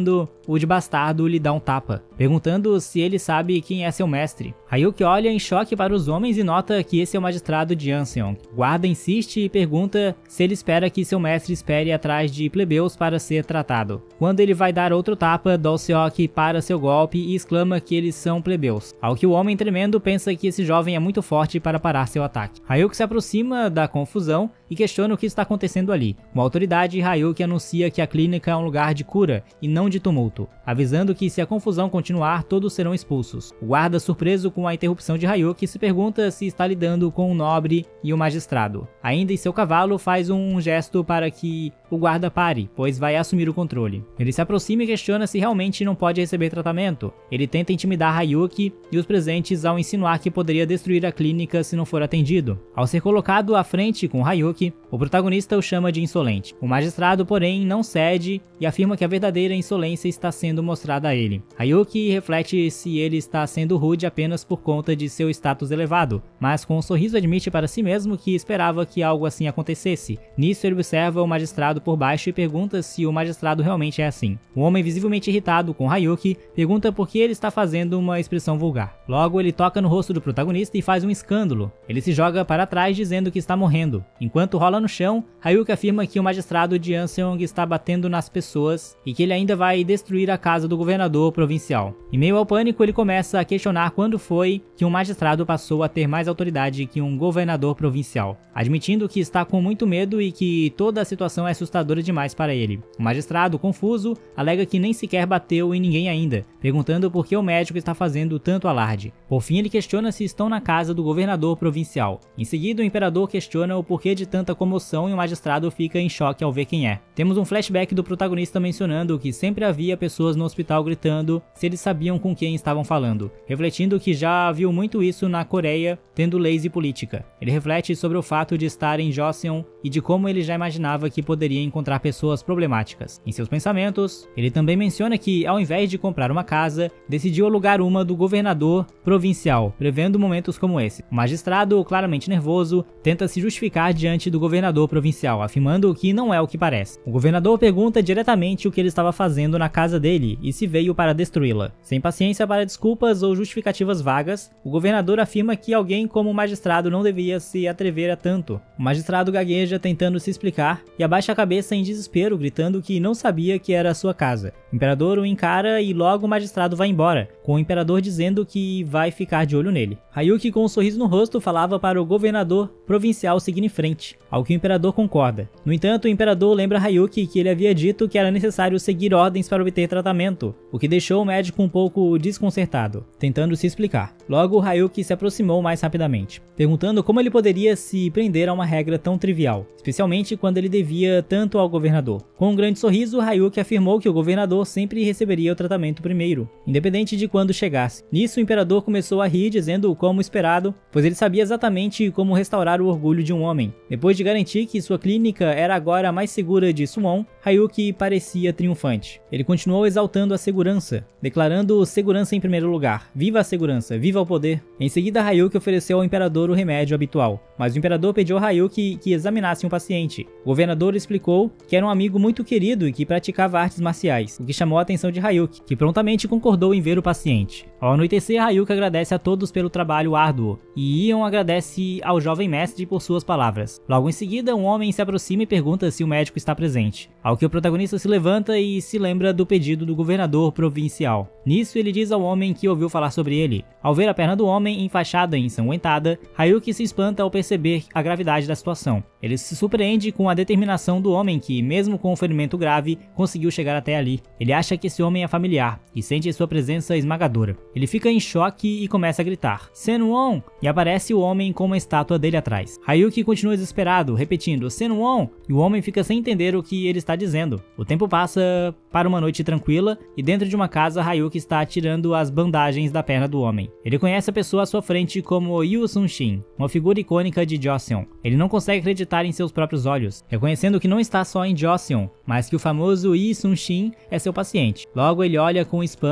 o de bastardo lhe dá um tapa, perguntando se ele sabe quem é seu mestre. Hayuki olha em choque para os homens e nota que esse é o magistrado de Anseong. O guarda insiste e pergunta se ele espera que seu mestre espere atrás de plebeus para ser tratado. Quando ele vai dar outro tapa, Do-seok para seu golpe e exclama que eles são plebeus, ao que o homem tremendo pensa que esse jovem é muito forte para parar seu ataque. Hayuki se aproxima da confusão e questiona o que está acontecendo ali. Uma autoridade, Hayuki anuncia que a clínica é um lugar de cura e não de tumulto, avisando que se a confusão continuar, todos serão expulsos. O guarda, surpreso com a interrupção de Hayuki, se pergunta se está lidando com um nobre e um magistrado. Ainda em seu cavalo, faz um gesto para que o guarda pare, pois vai assumir o controle. Ele se aproxima e questiona se realmente não pode receber tratamento. Ele tenta intimidar Hayuki e os presentes ao insinuar que poderia destruir a clínica se não for atendido. Ao ser colocado à frente com Hayuki, o protagonista o chama de insolente. O magistrado, porém, não cede e afirma que a verdadeira insolência está sendo mostrada a ele. Hayuki reflete se ele está sendo rude apenas por conta de seu status elevado, mas com um sorriso admite para si mesmo que esperava que algo assim acontecesse. Nisso ele observa o magistrado por baixo e pergunta se o magistrado realmente é assim. O homem, visivelmente irritado com Hayuki, pergunta por que ele está fazendo uma expressão vulgar. Logo ele toca no rosto do protagonista e faz um escândalo. Ele se joga para trás dizendo que está morrendo. Enquanto rola no chão, Hayuki afirma que o magistrado de Anseong está batendo nas pessoas e que ele ainda vai destruir a casa do governador provincial. Em meio ao pânico, ele começa a questionar quando foi que um magistrado passou a ter mais autoridade que um governador provincial, admitindo que está com muito medo e que toda a situação é assustadora demais para ele. O magistrado, confuso, alega que nem sequer bateu em ninguém ainda, perguntando por que o médico está fazendo tanto alarde. Por fim, ele questiona se estão na casa do governador provincial. Em seguida, o imperador questiona o porquê de tanta comoção e o magistrado fica em choque ao ver quem é. Temos um flashback do protagonista mencionando que sempre havia pessoas no hospital gritando se eles sabiam com quem estavam falando, refletindo que já viu muito isso na Coreia, tendo leis e política. Ele reflete sobre o fato de estar em Joseon e de como ele já imaginava que poderia encontrar pessoas problemáticas. Em seus pensamentos, ele também menciona que, ao invés de comprar uma casa, decidiu alugar uma do governador provincial, prevendo momentos como esse. O magistrado, claramente nervoso, tenta se justificar diante do governador provincial, afirmando que não é o que parece. O governador pergunta diretamente o que ele estava fazendo na casa dele e se veio para destruí-la. Sem paciência para desculpas ou justificativas vagas, o governador afirma que alguém como o magistrado não devia se atrever a tanto. O magistrado gagueja tentando se explicar e abaixa a cabeça em desespero, gritando que não sabia que era a sua casa. O imperador o encara e logo o magistrado vai embora, com o imperador dizendo que vai ficar de olho nele. Hayuki, com um sorriso no rosto, falava para o governador provincial seguir em frente, ao que o imperador concorda. No entanto, o imperador lembra Hayuki que ele havia dito que era necessário seguir ordens para obter tratamento, o que deixou o médico um pouco desconcertado, tentando se explicar. Logo, Hayuki se aproximou mais rapidamente, perguntando como ele poderia se prender a uma regra tão trivial, especialmente quando ele devia tanto ao governador. Com um grande sorriso, Hayuki afirmou que o governador sempre receberia o tratamento primeiro, independente de quando chegasse. Nisso, o imperador começou a rir, dizendo como esperado, pois ele sabia exatamente como restaurar o orgulho de um homem. Depois de garantir que sua clínica era agora a mais segura de Suwon, Hayuki parecia triunfante. Ele continuou exaltando a segurança, declarando segurança em primeiro lugar. Viva a segurança, viva o poder. Em seguida, Hayuki ofereceu ao imperador o remédio habitual, mas o imperador pediu a Hayuki que examinasse um paciente. O governador explicou que era um amigo muito querido e que praticava artes marciais, o que chamou a atenção de Hayuki, que prontamente concordou em ver o paciente. Ao anoitecer, Hayuki agradece a todos pelo trabalho árduo, e Ion agradece ao jovem mestre por suas palavras. Logo em seguida, um homem se aproxima e pergunta se o médico está presente, ao que o protagonista se levanta e se lembra do pedido do governador provincial. Nisso, ele diz ao homem que ouviu falar sobre ele. Ao ver a perna do homem enfaixada e ensanguentada, Hayuki se espanta ao perceber a gravidade da situação. Ele se surpreende com a determinação do homem que, mesmo com um ferimento grave, conseguiu chegar até ali. Ele acha que esse homem é familiar e sente sua presença esmagadora. Ele fica em choque e começa a gritar "Senwon!" e aparece o homem com uma estátua dele atrás. Hayuki continua desesperado, repetindo "Senwon!" e o homem fica sem entender o que ele está dizendo. O tempo passa para uma noite tranquila e dentro de uma casa, Hayuki está tirando as bandagens da perna do homem. Ele conhece a pessoa à sua frente como Yu Sun-shin, uma figura icônica de Joseon. Ele não consegue acreditar em seus próprios olhos, reconhecendo que não está só em Joseon, mas que o famoso Yu Sun-shin é seu paciente. Logo ele olha com espanto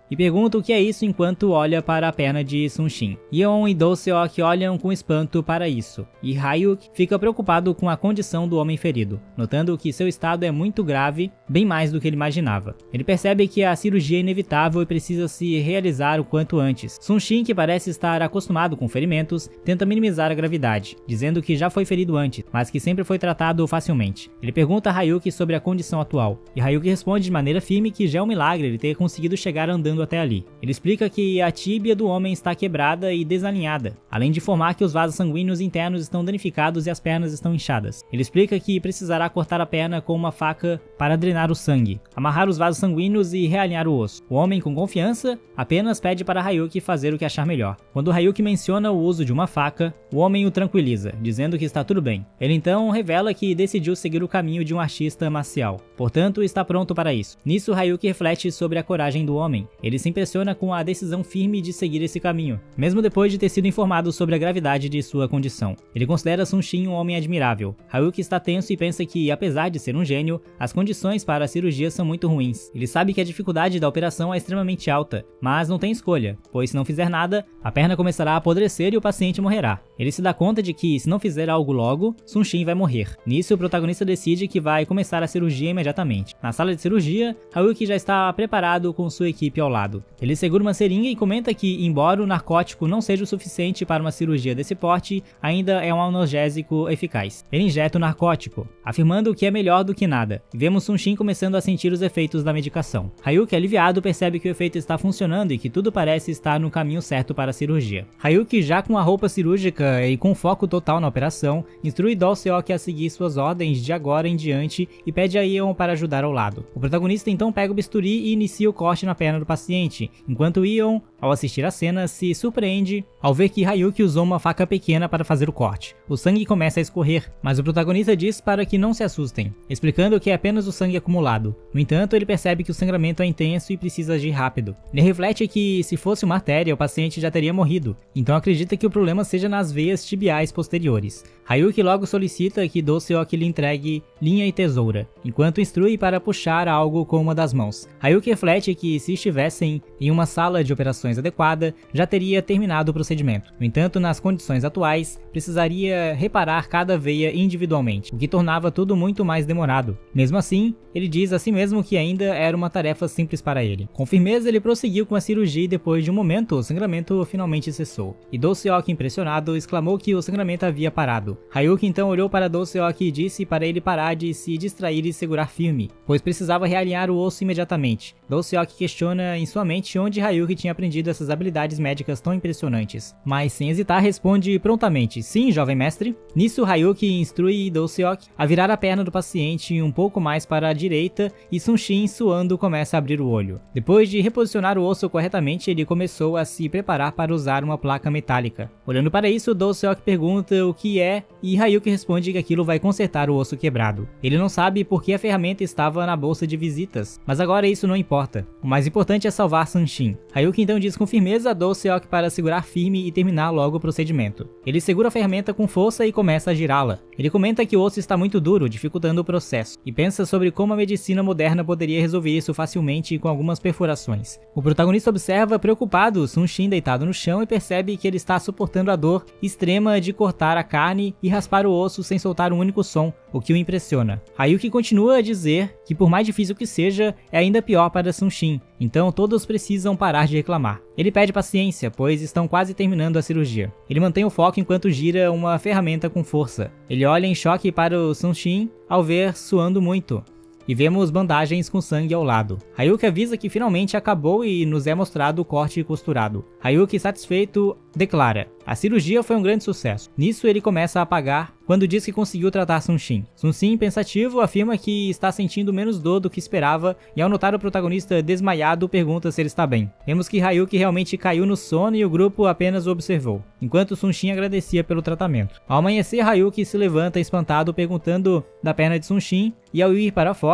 e pergunta o que é isso enquanto olha para a perna de Sunshin. Yeon e Do-seok olham com espanto para isso, e Hayuk fica preocupado com a condição do homem ferido, notando que seu estado é muito grave, bem mais do que ele imaginava. Ele percebe que a cirurgia é inevitável e precisa se realizar o quanto antes. Sunshin, que parece estar acostumado com ferimentos, tenta minimizar a gravidade, dizendo que já foi ferido antes, mas que sempre foi tratado facilmente. Ele pergunta a Hayuk sobre a condição atual, e Hayuk responde de maneira firme que já é um milagre ele ter conseguido chegar andando até ali. Ele explica que a tíbia do homem está quebrada e desalinhada, além de informar que os vasos sanguíneos internos estão danificados e as pernas estão inchadas. Ele explica que precisará cortar a perna com uma faca para drenar o sangue, amarrar os vasos sanguíneos e realinhar o osso. O homem, com confiança, apenas pede para Hayuk fazer o que achar melhor. Quando Hayuk menciona o uso de uma faca, o homem o tranquiliza, dizendo que está tudo bem. Ele então revela que decidiu seguir o caminho de um artista marcial, portanto está pronto para isso. Nisso, Hayuk reflete sobre a coragem do homem. Ele se impressiona com a decisão firme de seguir esse caminho, mesmo depois de ter sido informado sobre a gravidade de sua condição. Ele considera Sunshin um homem admirável. Hayuk está tenso e pensa que, apesar de ser um gênio, as condições para a cirurgia são muito ruins. Ele sabe que a dificuldade da operação é extremamente alta, mas não tem escolha, pois se não fizer nada, a perna começará a apodrecer e o paciente morrerá. Ele se dá conta de que, se não fizer algo logo, Sunshin vai morrer. Nisso, o protagonista decide que vai começar a cirurgia imediatamente. Na sala de cirurgia, Hayuk já está preparado com sua equipe ao lado. Ele segura uma seringa e comenta que, embora o narcótico não seja o suficiente para uma cirurgia desse porte, ainda é um analgésico eficaz. Ele injeta o narcótico, afirmando que é melhor do que nada. Vemos Sunshin começando a sentir os efeitos da medicação. Hayuk, aliviado, percebe que o efeito está funcionando e que tudo parece estar no caminho certo para a cirurgia. Hayuk, já com a roupa cirúrgica e com foco total na operação, instrui Do-seok a seguir suas ordens de agora em diante e pede a Yeon para ajudar ao lado. O protagonista então pega o bisturi e inicia o corte na perna do paciente, enquanto Yeon, ao assistir a cena, se surpreende ao ver que Hayuk usou uma faca pequena para fazer o corte. O sangue começa a escorrer, mas o protagonista diz para que não se assustem, explicando que é apenas o sangue acumulado. No entanto, ele percebe que o sangramento é intenso e precisa agir rápido. Ele reflete que, se fosse uma artéria, o paciente já teria morrido, então acredita que o problema seja nas veias tibiais posteriores. Hayuk logo solicita que Do-seok lhe entregue linha e tesoura, enquanto instrui para puxar algo com uma das mãos. Hayuk reflete que, se estivessem em uma sala de operações adequada, já teria terminado o procedimento. No entanto, nas condições atuais, precisaria reparar cada veia individualmente, o que tornava tudo muito mais demorado. Mesmo assim, ele diz a si mesmo que ainda era uma tarefa simples para ele. Com firmeza, ele prosseguiu com a cirurgia e depois de um momento, o sangramento finalmente cessou. E Do-seok, impressionado, exclamou que o sangramento havia parado. Hayuk então olhou para Do-seok e disse para ele parar de se distrair e segurar firme, pois precisava realinhar o osso imediatamente. Do-seok questiona em sua mente onde Hayuk tinha aprendido essas habilidades médicas tão impressionantes, mas sem hesitar responde prontamente: sim, jovem mestre. Nisso, Hayuk instrui Do-seok a virar a perna do paciente um pouco mais para a direita e Sunshin, suando, começa a abrir o olho. Depois de reposicionar o osso corretamente, ele começou a se preparar para usar uma placa metálica. Olhando para isso, Do-seok pergunta o que é e Hayuk responde que aquilo vai consertar o osso quebrado. Ele não sabe por que a ferramenta estava na bolsa de visitas, mas agora isso não importa. O mais importante é salvar Sunshin. Hayuk então diz com firmeza a Do-seok para segurar firme e terminar logo o procedimento. Ele segura a ferramenta com força e começa a girá-la. Ele comenta que o osso está muito duro, dificultando o processo, e pensa sobre como a medicina moderna poderia resolver isso facilmente com algumas perfurações. O protagonista observa preocupado Sunshin deitado no chão e percebe que ele está suportando a dor extrema de cortar a carne e raspar o osso sem soltar um único som, o que o impressiona. Hayuk continua a dizer que, por mais difícil que seja, é ainda pior para Sunshin, então todos precisam parar de reclamar. Ele pede paciência, pois estão quase terminando a cirurgia. Ele mantém o foco enquanto gira uma ferramenta com força. Ele olha em choque para o Sunshin ao ver suando muito, e vemos bandagens com sangue ao lado. Hayuk avisa que finalmente acabou e nos é mostrado o corte costurado. Hayuk, satisfeito, declara: a cirurgia foi um grande sucesso. Nisso, ele começa a apagar quando diz que conseguiu tratar Sunshin. Sunshin, pensativo, afirma que está sentindo menos dor do que esperava e, ao notar o protagonista desmaiado, pergunta se ele está bem. Vemos que Hayuk realmente caiu no sono e o grupo apenas o observou, enquanto Sunshin agradecia pelo tratamento. Ao amanhecer, Hayuk se levanta espantado perguntando da perna de Sunshin e, ao ir para fora,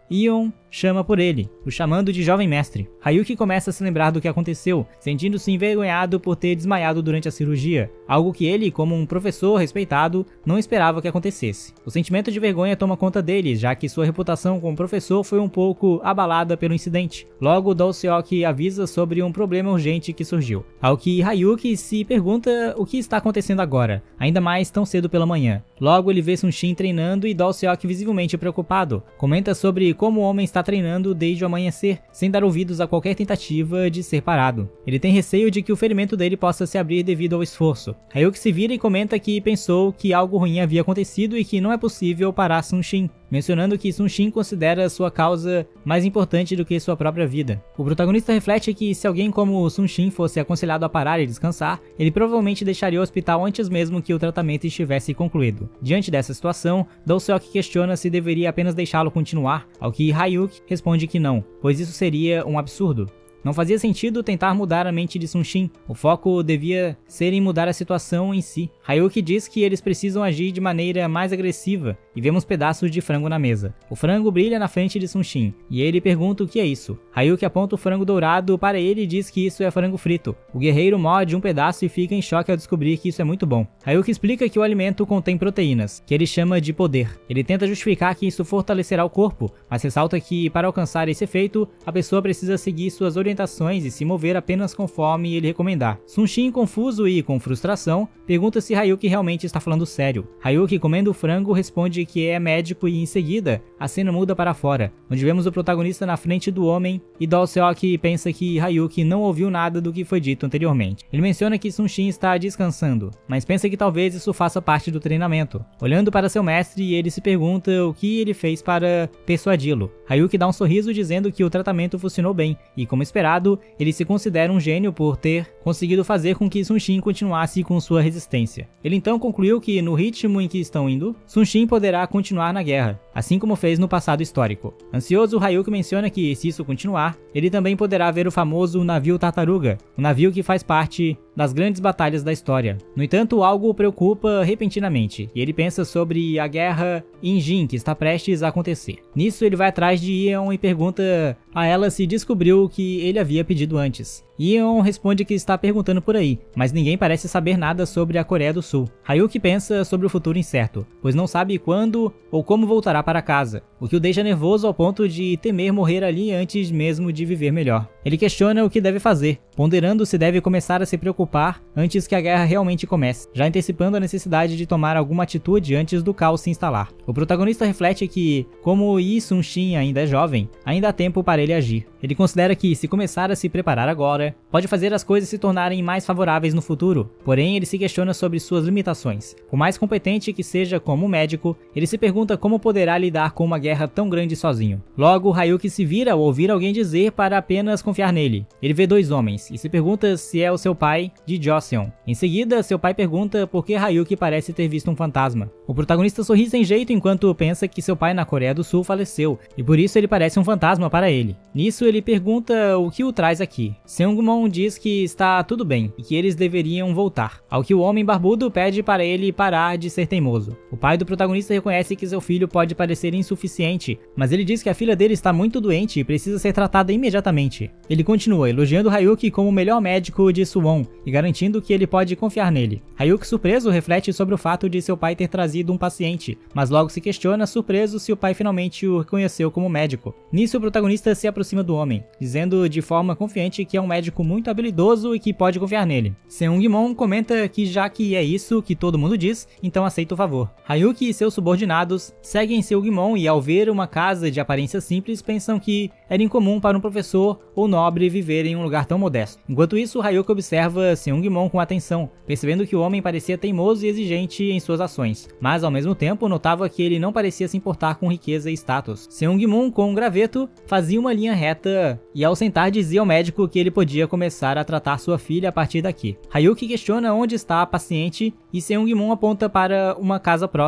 Ion chama por ele, o chamando de jovem mestre. Hayuki começa a se lembrar do que aconteceu, sentindo-se envergonhado por ter desmaiado durante a cirurgia, algo que ele, como um professor respeitado, não esperava que acontecesse. O sentimento de vergonha toma conta dele, já que sua reputação como professor foi um pouco abalada pelo incidente. Logo, Dou-seok avisa sobre um problema urgente que surgiu, ao que Hayuki se pergunta o que está acontecendo agora, ainda mais tão cedo pela manhã. Logo, ele vê Sunshin treinando e Dou-seok visivelmente preocupado. Comenta sobre como o homem está treinando desde o amanhecer, sem dar ouvidos a qualquer tentativa de ser parado. Ele tem receio de que o ferimento dele possa se abrir devido ao esforço. Hayuki se vira e comenta que pensou que algo ruim havia acontecido e que não é possível parar Sunshin, mencionando que Sunshin considera sua causa mais importante do que sua própria vida. O protagonista reflete que se alguém como Sunshin fosse aconselhado a parar e descansar, ele provavelmente deixaria o hospital antes mesmo que o tratamento estivesse concluído. Diante dessa situação, Dou-seok questiona se deveria apenas deixá-lo continuar, ao que Hayuki responde que não, pois isso seria um absurdo. Não fazia sentido tentar mudar a mente de Sunshin, o foco devia ser em mudar a situação em si. Hayuki diz que eles precisam agir de maneira mais agressiva e vemos pedaços de frango na mesa. O frango brilha na frente de Sunshin e ele pergunta o que é isso. Hayuki aponta o frango dourado para ele e diz que isso é frango frito. O guerreiro morde um pedaço e fica em choque ao descobrir que isso é muito bom. Hayuki explica que o alimento contém proteínas, que ele chama de poder. Ele tenta justificar que isso fortalecerá o corpo, mas ressalta que para alcançar esse efeito, a pessoa precisa seguir suas orientações e se mover apenas conforme ele recomendar. Sunshin, confuso e com frustração, pergunta se Hayuki realmente está falando sério. Hayuki, comendo o frango, responde que é médico e em seguida, a cena muda para fora, onde vemos o protagonista na frente do homem e Dou-seok pensa que Hayuki não ouviu nada do que foi dito anteriormente. Ele menciona que Sunshin está descansando, mas pensa que talvez isso faça parte do treinamento. Olhando para seu mestre, ele se pergunta o que ele fez para persuadi-lo. Hayuki dá um sorriso dizendo que o tratamento funcionou bem e, como esperado, ele se considera um gênio por ter conseguido fazer com que Sunshin continuasse com sua resistência. Ele então concluiu que, no ritmo em que estão indo, Sunshin poderá continuar na guerra, assim como fez no passado histórico. Ansioso, Hayuki menciona que, se isso continuar, ele também poderá ver o famoso navio Tartaruga, um navio que faz parte das grandes batalhas da história. No entanto, algo o preocupa repentinamente, e ele pensa sobre a guerra em Jin que está prestes a acontecer. Nisso, ele vai atrás de Ion e pergunta a ela se descobriu o que ele havia pedido antes. Ion responde que está perguntando por aí, mas ninguém parece saber nada sobre a Coreia do Sul. Hayuki pensa sobre o futuro incerto, pois não sabe quando ou como voltará para casa, o que o deixa nervoso ao ponto de temer morrer ali antes mesmo de viver melhor. Ele questiona o que deve fazer, ponderando se deve começar a se preocupar antes que a guerra realmente comece, já antecipando a necessidade de tomar alguma atitude antes do caos se instalar. O protagonista reflete que, como Yi Sunshin ainda é jovem, ainda há tempo para ele agir. Ele considera que, se começar a se preparar agora, pode fazer as coisas se tornarem mais favoráveis no futuro, porém ele se questiona sobre suas limitações. Por mais competente que seja como médico, ele se pergunta como poderá lidar com uma guerra tão grande sozinho. Logo, Hayuki se vira ao ouvir alguém dizer para apenas confiar nele. Ele vê dois homens e se pergunta se é o seu pai, de Joseon. Em seguida, seu pai pergunta por que Hayuki parece ter visto um fantasma. O protagonista sorri sem jeito enquanto pensa que seu pai na Coreia do Sul faleceu, e por isso ele parece um fantasma para ele. Nisso, ele pergunta o que o traz aqui. Seungmon diz que está tudo bem e que eles deveriam voltar, ao que o homem barbudo pede para ele parar de ser teimoso. O pai do protagonista reconhece que seu filho pode parecer insuficiente, mas ele diz que a filha dele está muito doente e precisa ser tratada imediatamente. Ele continua elogiando Hayuki como o melhor médico de Suwon e garantindo que ele pode confiar nele. Hayuki, surpreso, reflete sobre o fato de seu pai ter trazido um paciente, mas logo se questiona, surpreso, se o pai finalmente o reconheceu como médico. Nisso, o protagonista se aproxima do homem, dizendo de forma confiante que é um médico muito habilidoso e que pode confiar nele. Seungmon comenta que já que é isso que todo mundo diz, então aceita o favor. Hayuki e seus subordinados seguem Seungmon e, ao ver uma casa de aparência simples, pensam que era incomum para um professor ou nobre viver em um lugar tão modesto. Enquanto isso, Hayuki observa Seungmon com atenção, percebendo que o homem parecia teimoso e exigente em suas ações, mas ao mesmo tempo notava que ele não parecia se importar com riqueza e status. Seungmon, com um graveto, fazia uma linha reta e, ao sentar, dizia ao médico que ele podia começar a tratar sua filha a partir daqui. Hayuki questiona onde está a paciente e Seungmon aponta para uma casa próxima.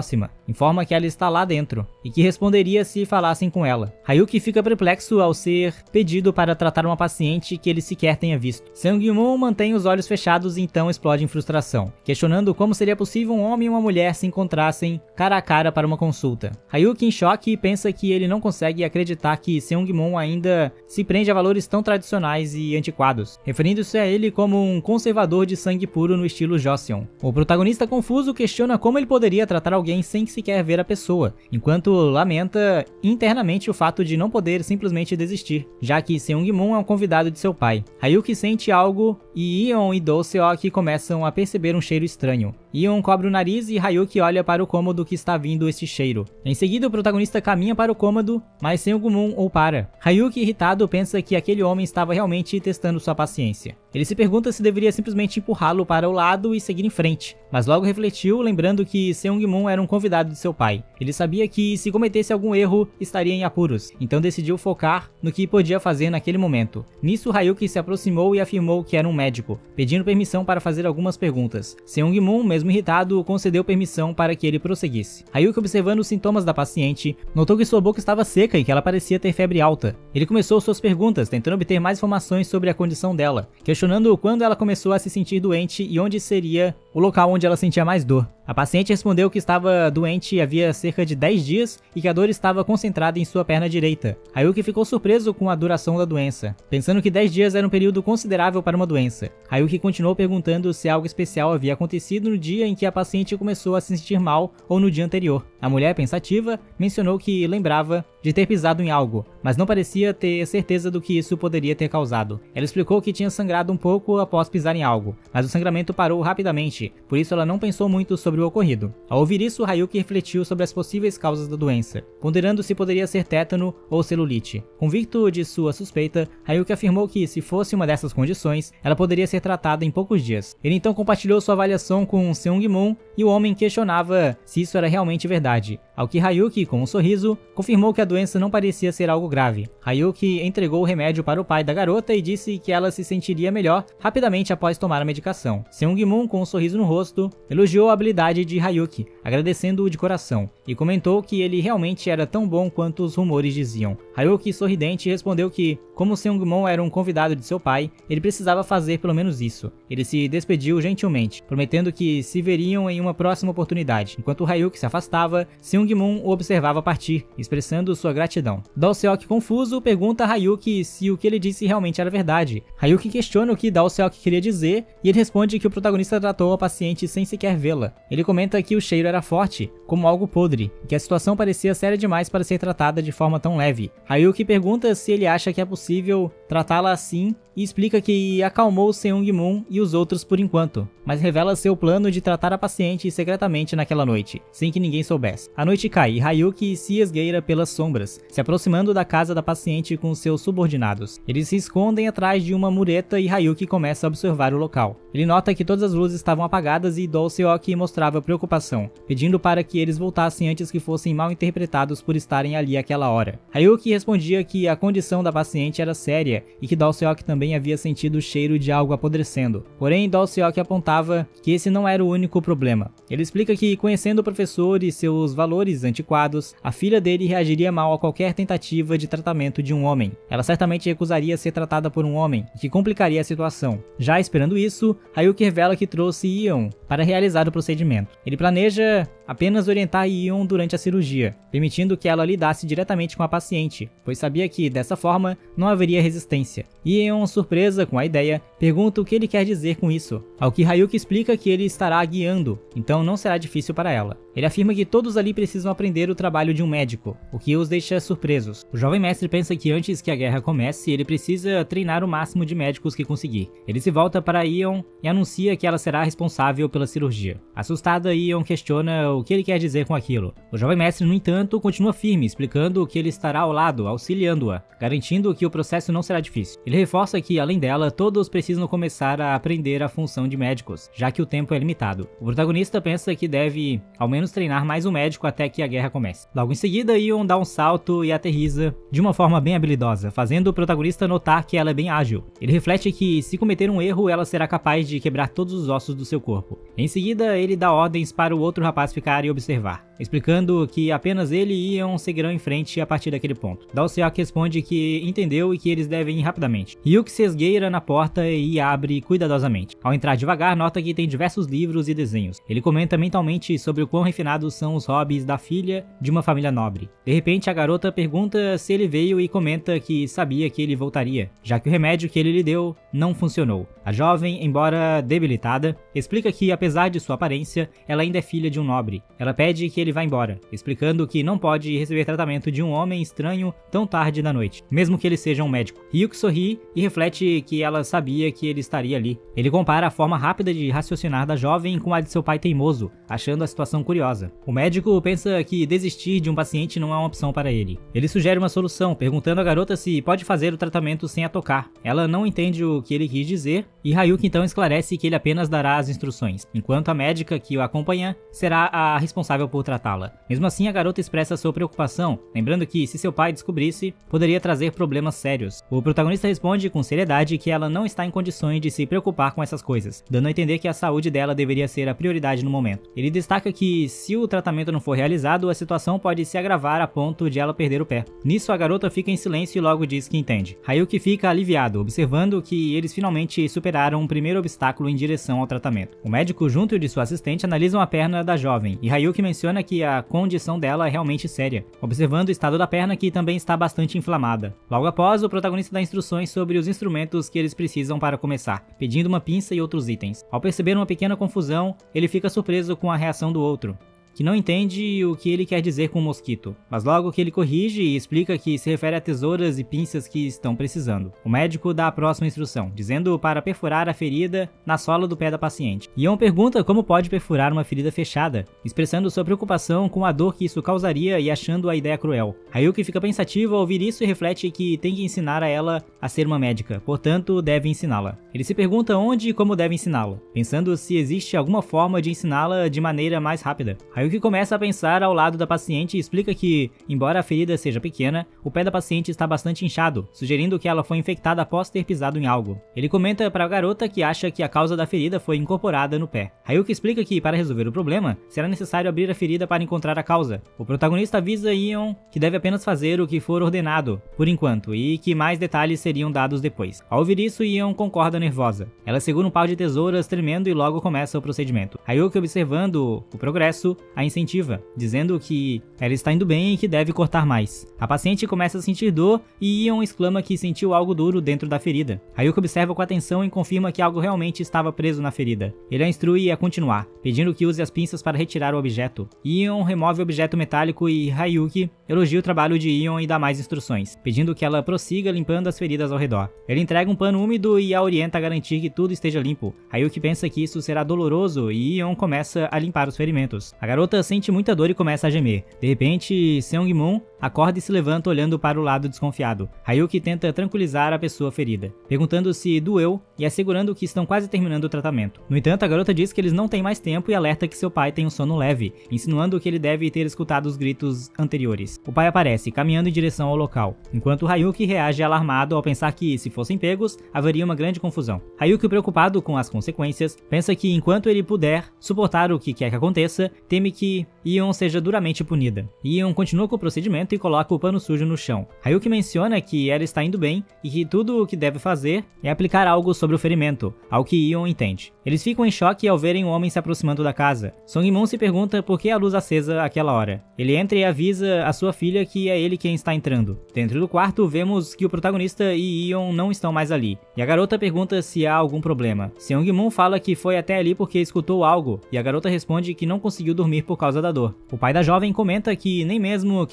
informa que ela está lá dentro e que responderia se falassem com ela. Hayuki fica perplexo ao ser pedido para tratar uma paciente que ele sequer tenha visto. Seung-moon mantém os olhos fechados e então explode em frustração, questionando como seria possível um homem e uma mulher se encontrassem cara a cara para uma consulta. Hayuki, em choque, pensa que ele não consegue acreditar que Seung-moon ainda se prende a valores tão tradicionais e antiquados, referindo-se a ele como um conservador de sangue puro no estilo Joseon. O protagonista confuso questiona como ele poderia tratar alguém sem sequer ver a pessoa, enquanto lamenta internamente o fato de não poder simplesmente desistir, já que Seung-moon é um convidado de seu pai. Hayuki sente algo e Yeon e Do-seok começam a perceber um cheiro estranho. Yeon cobre o nariz e Hayuki olha para o cômodo que está vindo esse cheiro. Em seguida, o protagonista caminha para o cômodo, mas Seung-moon o para. Hayuki, irritado, pensa que aquele homem estava realmente testando sua paciência. Ele se pergunta se deveria simplesmente empurrá-lo para o lado e seguir em frente, mas logo refletiu, lembrando que Seung-moon era um convidado de seu pai. Ele sabia que se cometesse algum erro, estaria em apuros, então decidiu focar no que podia fazer naquele momento. Nisso, Hayuki se aproximou e afirmou que era um médico, pedindo permissão para fazer algumas perguntas. Seung-moon, mesmo irritado, concedeu permissão para que ele prosseguisse. Hayuki, observando os sintomas da paciente, notou que sua boca estava seca e que ela parecia ter febre alta. Ele começou suas perguntas, tentando obter mais informações sobre a condição dela, questionando quando ela começou a se sentir doente e onde seria o local onde ela sentia mais dor. A paciente respondeu que estava doente havia cerca de dez dias e que a dor estava concentrada em sua perna direita. Hayuki ficou surpreso com a duração da doença, pensando que dez dias era um período considerável para uma doença. Hayuki continuou perguntando se algo especial havia acontecido no dia em que a paciente começou a se sentir mal ou no dia anterior. A mulher, pensativa, mencionou que lembrava de ter pisado em algo, mas não parecia ter certeza do que isso poderia ter causado. Ela explicou que tinha sangrado um pouco após pisar em algo, mas o sangramento parou rapidamente, por isso ela não pensou muito sobre o ocorrido. Ao ouvir isso, Hayuki refletiu sobre as possíveis causas da doença, ponderando se poderia ser tétano ou celulite. Convicto de sua suspeita, Hayuki afirmou que, se fosse uma dessas condições, ela poderia ser tratada em poucos dias. Ele então compartilhou sua avaliação com Seung-moon e o homem questionava se isso era realmente verdade, ao que Hayuki, com um sorriso, confirmou que a doença não parecia ser algo grave. Hayuki entregou o remédio para o pai da garota e disse que ela se sentiria melhor rapidamente após tomar a medicação. Seung-moon, com um sorriso no rosto, elogiou a habilidade de Hayuki, agradecendo-o de coração, e comentou que ele realmente era tão bom quanto os rumores diziam. Hayuki, sorridente, respondeu que, como Seung-moon era um convidado de seu pai, ele precisava fazer pelo menos isso. Ele se despediu gentilmente, prometendo que se veriam em uma próxima oportunidade. Enquanto Hayuki se afastava, Seung-moon o observava partir, expressando sua gratidão. Do-seok, confuso, pergunta a Hayuki se o que ele disse realmente era verdade. Hayuki questiona o que Do-seok queria dizer e ele responde que o protagonista tratou a paciente sem sequer vê-la. Ele comenta que o cheiro era forte, como algo podre, e que a situação parecia séria demais para ser tratada de forma tão leve. Hayuki pergunta se ele acha que é possível tratá-la assim e explica que acalmou Seung-moon e os outros por enquanto, mas revela seu plano de tratar a paciente secretamente naquela noite, sem que ninguém soubesse. A noite cai e Hayuki se esgueira pelas sombras, se aproximando da casa da paciente com seus subordinados. Eles se escondem atrás de uma mureta e Hayuki começa a observar o local. Ele nota que todas as luzes estavam apagadas e Do-seok mostrava preocupação, pedindo para que eles voltassem antes que fossem mal interpretados por estarem ali àquela hora. Hayuki respondia que a condição da paciente era séria e que Do-seok também havia sentido o cheiro de algo apodrecendo. Porém, Do-seok apontava que esse não era o único problema. Ele explica que, conhecendo o professor e seus valores antiquados, a filha dele reagiria mal a qualquer tentativa de tratamento de um homem. Ela certamente recusaria ser tratada por um homem, o que complicaria a situação. Já esperando isso, Hayuki revela que trouxe Yeon para realizar o procedimento. Ele planeja apenas orientar Yeon durante a cirurgia, permitindo que ela lidasse diretamente com a paciente, pois sabia que, dessa forma, não haveria resistência. Yeon, surpresa com a ideia, pergunta o que ele quer dizer com isso, ao que Hayuki explica que ele estará guiando, então não será difícil para ela. Ele afirma que todos ali precisam aprender o trabalho de um médico, o que os deixa surpresos. O jovem mestre pensa que antes que a guerra comece, ele precisa treinar o máximo de médicos que conseguir. Ele se volta para Yeon e anuncia que ela será responsável pela cirurgia. Assustada, Yeon questiona o que ele quer dizer com aquilo. O jovem mestre, no entanto, continua firme, explicando que ele estará ao lado, auxiliando-a, garantindo que o processo não será será difícil. Ele reforça que, além dela, todos precisam começar a aprender a função de médicos, já que o tempo é limitado. O protagonista pensa que deve, ao menos, treinar mais um médico até que a guerra comece. Logo em seguida, Ion dá um salto e aterriza de uma forma bem habilidosa, fazendo o protagonista notar que ela é bem ágil. Ele reflete que, se cometer um erro, ela será capaz de quebrar todos os ossos do seu corpo. Em seguida, ele dá ordens para o outro rapaz ficar e observar, explicando que apenas ele e Ion seguirão em frente a partir daquele ponto. Dal-Seok responde que entendeu e que eles devem ir rapidamente. Ryuk se esgueira na porta e abre cuidadosamente. Ao entrar devagar, nota que tem diversos livros e desenhos. Ele comenta mentalmente sobre o quão refinados são os hobbies da filha de uma família nobre. De repente, a garota pergunta se ele veio e comenta que sabia que ele voltaria, já que o remédio que ele lhe deu não funcionou. A jovem, embora debilitada, explica que, apesar de sua aparência, ela ainda é filha de um nobre. Ela pede que ele vá embora, explicando que não pode receber tratamento de um homem estranho tão tarde da noite, mesmo que ele seja um médico. Ryuk sorri e reflete que ela sabia que ele estaria ali. Ele compara a forma rápida de raciocinar da jovem com a de seu pai teimoso, achando a situação curiosa. O médico pensa que desistir de um paciente não é uma opção para ele. Ele sugere uma solução, perguntando à garota se pode fazer o tratamento sem a tocar. Ela não entende o que ele quis dizer, e Ryuk então esclarece que ele apenas dará as instruções, enquanto a médica que o acompanha será a responsável por tratá-la. Mesmo assim, a garota expressa sua preocupação, lembrando que, se seu pai descobrisse, poderia trazer problemas sérios. O protagonista responde com seriedade que ela não está em condições de se preocupar com essas coisas, dando a entender que a saúde dela deveria ser a prioridade no momento. Ele destaca que, se o tratamento não for realizado, a situação pode se agravar a ponto de ela perder o pé. Nisso, a garota fica em silêncio e logo diz que entende. Ryuk fica aliviado, observando que eles finalmente superaram um primeiro obstáculo em direção ao tratamento. O médico, junto de sua assistente, analisam a perna da jovem, e Ryuk menciona que a condição dela é realmente séria, observando o estado da perna, que também está bastante inflamada. Logo após, o protagonista dá instruções sobre os instrumentos que eles precisam para começar, pedindo uma pinça e outros itens. Ao perceber uma pequena confusão, ele fica surpreso com a reação do outro, que não entende o que ele quer dizer com mosquito, mas logo que ele corrige e explica que se refere a tesouras e pinças que estão precisando. O médico dá a próxima instrução, dizendo para perfurar a ferida na sola do pé da paciente. Ion pergunta como pode perfurar uma ferida fechada, expressando sua preocupação com a dor que isso causaria e achando a ideia cruel. Ryuk fica pensativo ao ouvir isso e reflete que tem que ensinar a ela a ser uma médica, portanto deve ensiná-la. Ele se pergunta onde e como deve ensiná-la, pensando se existe alguma forma de ensiná-la de maneira mais rápida. Ryuk começa a pensar ao lado da paciente e explica que, embora a ferida seja pequena, o pé da paciente está bastante inchado, sugerindo que ela foi infectada após ter pisado em algo. Ele comenta para a garota que acha que a causa da ferida foi incorporada no pé. Ryuk explica que, para resolver o problema, será necessário abrir a ferida para encontrar a causa. O protagonista avisa Ion que deve apenas fazer o que for ordenado, por enquanto, e que mais detalhes seriam dados depois. Ao ouvir isso, Ion concorda nervosa. Ela segura um pau de tesouras tremendo e logo começa o procedimento. Ryuk, observando o progresso, a incentiva, dizendo que ela está indo bem e que deve cortar mais. A paciente começa a sentir dor e Ion exclama que sentiu algo duro dentro da ferida. Ryuk observa com atenção e confirma que algo realmente estava preso na ferida. Ele a instrui a continuar, pedindo que use as pinças para retirar o objeto. Ion remove o objeto metálico e Ryuk elogia o trabalho de Ion e dá mais instruções, pedindo que ela prossiga limpando as feridas ao redor. Ele entrega um pano úmido e a orienta a garantir que tudo esteja limpo. Ryuk pensa que isso será doloroso e Ion começa a limpar os ferimentos. A garota sente muita dor e começa a gemer. De repente, Seung-moon acorda e se levanta olhando para o lado desconfiado. Ryuk tenta tranquilizar a pessoa ferida, perguntando se doeu e assegurando que estão quase terminando o tratamento. No entanto, a garota diz que eles não têm mais tempo e alerta que seu pai tem um sono leve, insinuando que ele deve ter escutado os gritos anteriores. O pai aparece, caminhando em direção ao local, enquanto Ryuk reage alarmado ao pensar que, se fossem pegos, haveria uma grande confusão. Ryuk, preocupado com as consequências, pensa que, enquanto ele puder suportar o que quer que aconteça, teme que Ion seja duramente punida. Ion continua com o procedimento e coloca o pano sujo no chão. Ryuk menciona que ela está indo bem e que tudo o que deve fazer é aplicar algo sobre o ferimento, ao que Ion entende. Eles ficam em choque ao verem um homem se aproximando da casa. Seung-moon se pergunta por que a luz acesa àquela hora. Ele entra e avisa a sua filha que é ele quem está entrando. Dentro do quarto, vemos que o protagonista e Ion não estão mais ali, e a garota pergunta se há algum problema. Seung-moon fala que foi até ali porque escutou algo, e a garota responde que não conseguiu dormir por causa da dor. O pai da jovem comenta que nem mesmo Kang Hae-yu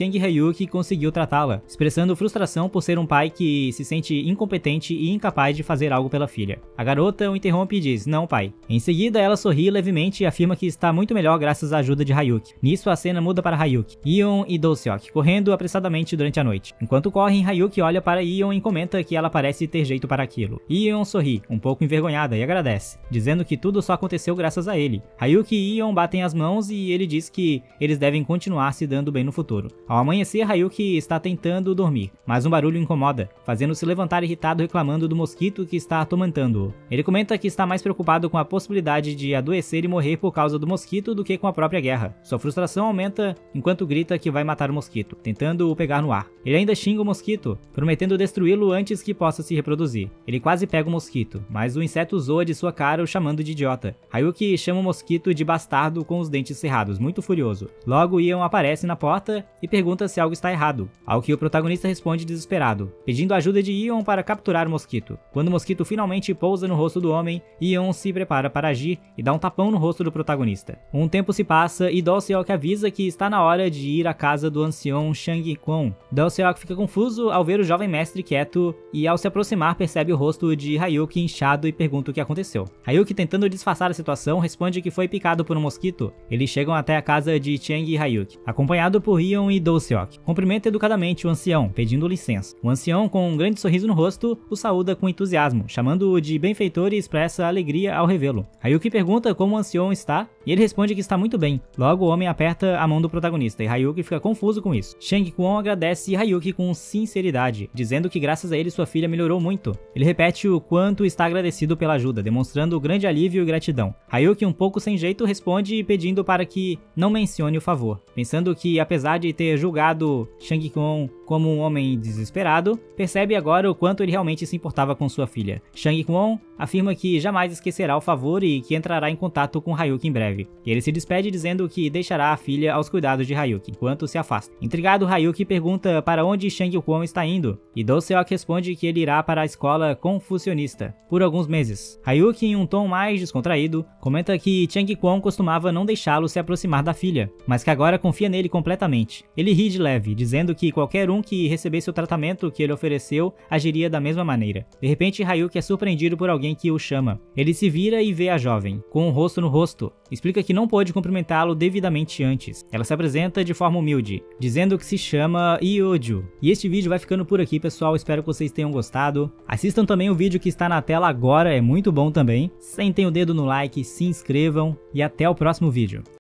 Hayuki conseguiu tratá-la, expressando frustração por ser um pai que se sente incompetente e incapaz de fazer algo pela filha. A garota o interrompe e diz: "Não, pai." Em seguida, ela sorri levemente e afirma que está muito melhor graças à ajuda de Hayuki. Nisso, a cena muda para Hayuki, Ion e Do-seok correndo apressadamente durante a noite. Enquanto correm, Hayuki olha para Ion e comenta que ela parece ter jeito para aquilo. Ion sorri, um pouco envergonhada, e agradece, dizendo que tudo só aconteceu graças a ele. Hayuki e Ion batem as mãos e ele diz que eles devem continuar se dando bem no futuro. Ao amanhecer, Hayuki está tentando dormir, mas um barulho incomoda, fazendo-se levantar irritado reclamando do mosquito que está atormentando-o. Ele comenta que está mais preocupado com a possibilidade de adoecer e morrer por causa do mosquito do que com a própria guerra. Sua frustração aumenta enquanto grita que vai matar o mosquito, tentando o pegar no ar. Ele ainda xinga o mosquito, prometendo destruí-lo antes que possa se reproduzir. Ele quase pega o mosquito, mas o inseto zoa de sua cara o chamando de idiota. Hayuki chama o mosquito de bastardo com os dentes cerrados, muito furioso. Logo, Ion aparece na porta e pergunta se algo está errado, ao que o protagonista responde desesperado, pedindo a ajuda de Ion para capturar o mosquito. Quando o mosquito finalmente pousa no rosto do homem, Ion se prepara para agir e dá um tapão no rosto do protagonista. Um tempo se passa e Do-seok avisa que está na hora de ir à casa do ancião Shang-kwon. Do-seok fica confuso ao ver o jovem mestre quieto e, ao se aproximar, percebe o rosto de Hayuki inchado e pergunta o que aconteceu. Hayuki, tentando disfarçar a situação, responde que foi picado por um mosquito. Eles chegam até a casa de Chang e Hayuki, acompanhado por Ion e Do-seok. Cumprimenta educadamente o ancião, pedindo licença. O ancião, com um grande sorriso no rosto, o saúda com entusiasmo, chamando-o de benfeitor e expressa alegria ao revê-lo. Hayuki pergunta como o ancião está e ele responde que está muito bem. Logo, o homem aperta a mão do protagonista e Hayuki fica confuso com isso. Shang-kwon agradece Hayuki com sinceridade, dizendo que graças a ele sua filha melhorou muito. Ele repete o quanto está agradecido pela ajuda, demonstrando grande alívio e gratidão. Hayuki, um pouco sem jeito, responde pedindo para que não mencione o favor, pensando que, apesar de ter julgado Shang-kwon como um homem desesperado, percebe agora o quanto ele realmente se importava com sua filha. Shang-kwon afirma que jamais esquecerá o favor e que entrará em contato com Hayuki em breve. E ele se despede dizendo que deixará a filha aos cuidados de Hayuki, enquanto se afasta. Intrigado, Hayuki pergunta para onde Shang-kwon está indo, e Do-seok responde que ele irá para a escola confucionista por alguns meses. Hayuki, em um tom mais descontraído, comenta que Shang-kwon costumava não deixá-lo se aproximar da filha, mas que agora confia nele completamente. Ele ri de leve, dizendo que qualquer um que recebesse o tratamento que ele ofereceu agiria da mesma maneira. De repente, Hayuki é surpreendido por alguém que o chama. Ele se vira e vê a jovem, com um rosto no rosto. Explica que não pôde cumprimentá-lo devidamente antes. Ela se apresenta de forma humilde, dizendo que se chama Ioju. E este vídeo vai ficando por aqui, pessoal. Espero que vocês tenham gostado. Assistam também o vídeo que está na tela agora, é muito bom também. Sentem o dedo no like, se inscrevam e até o próximo vídeo.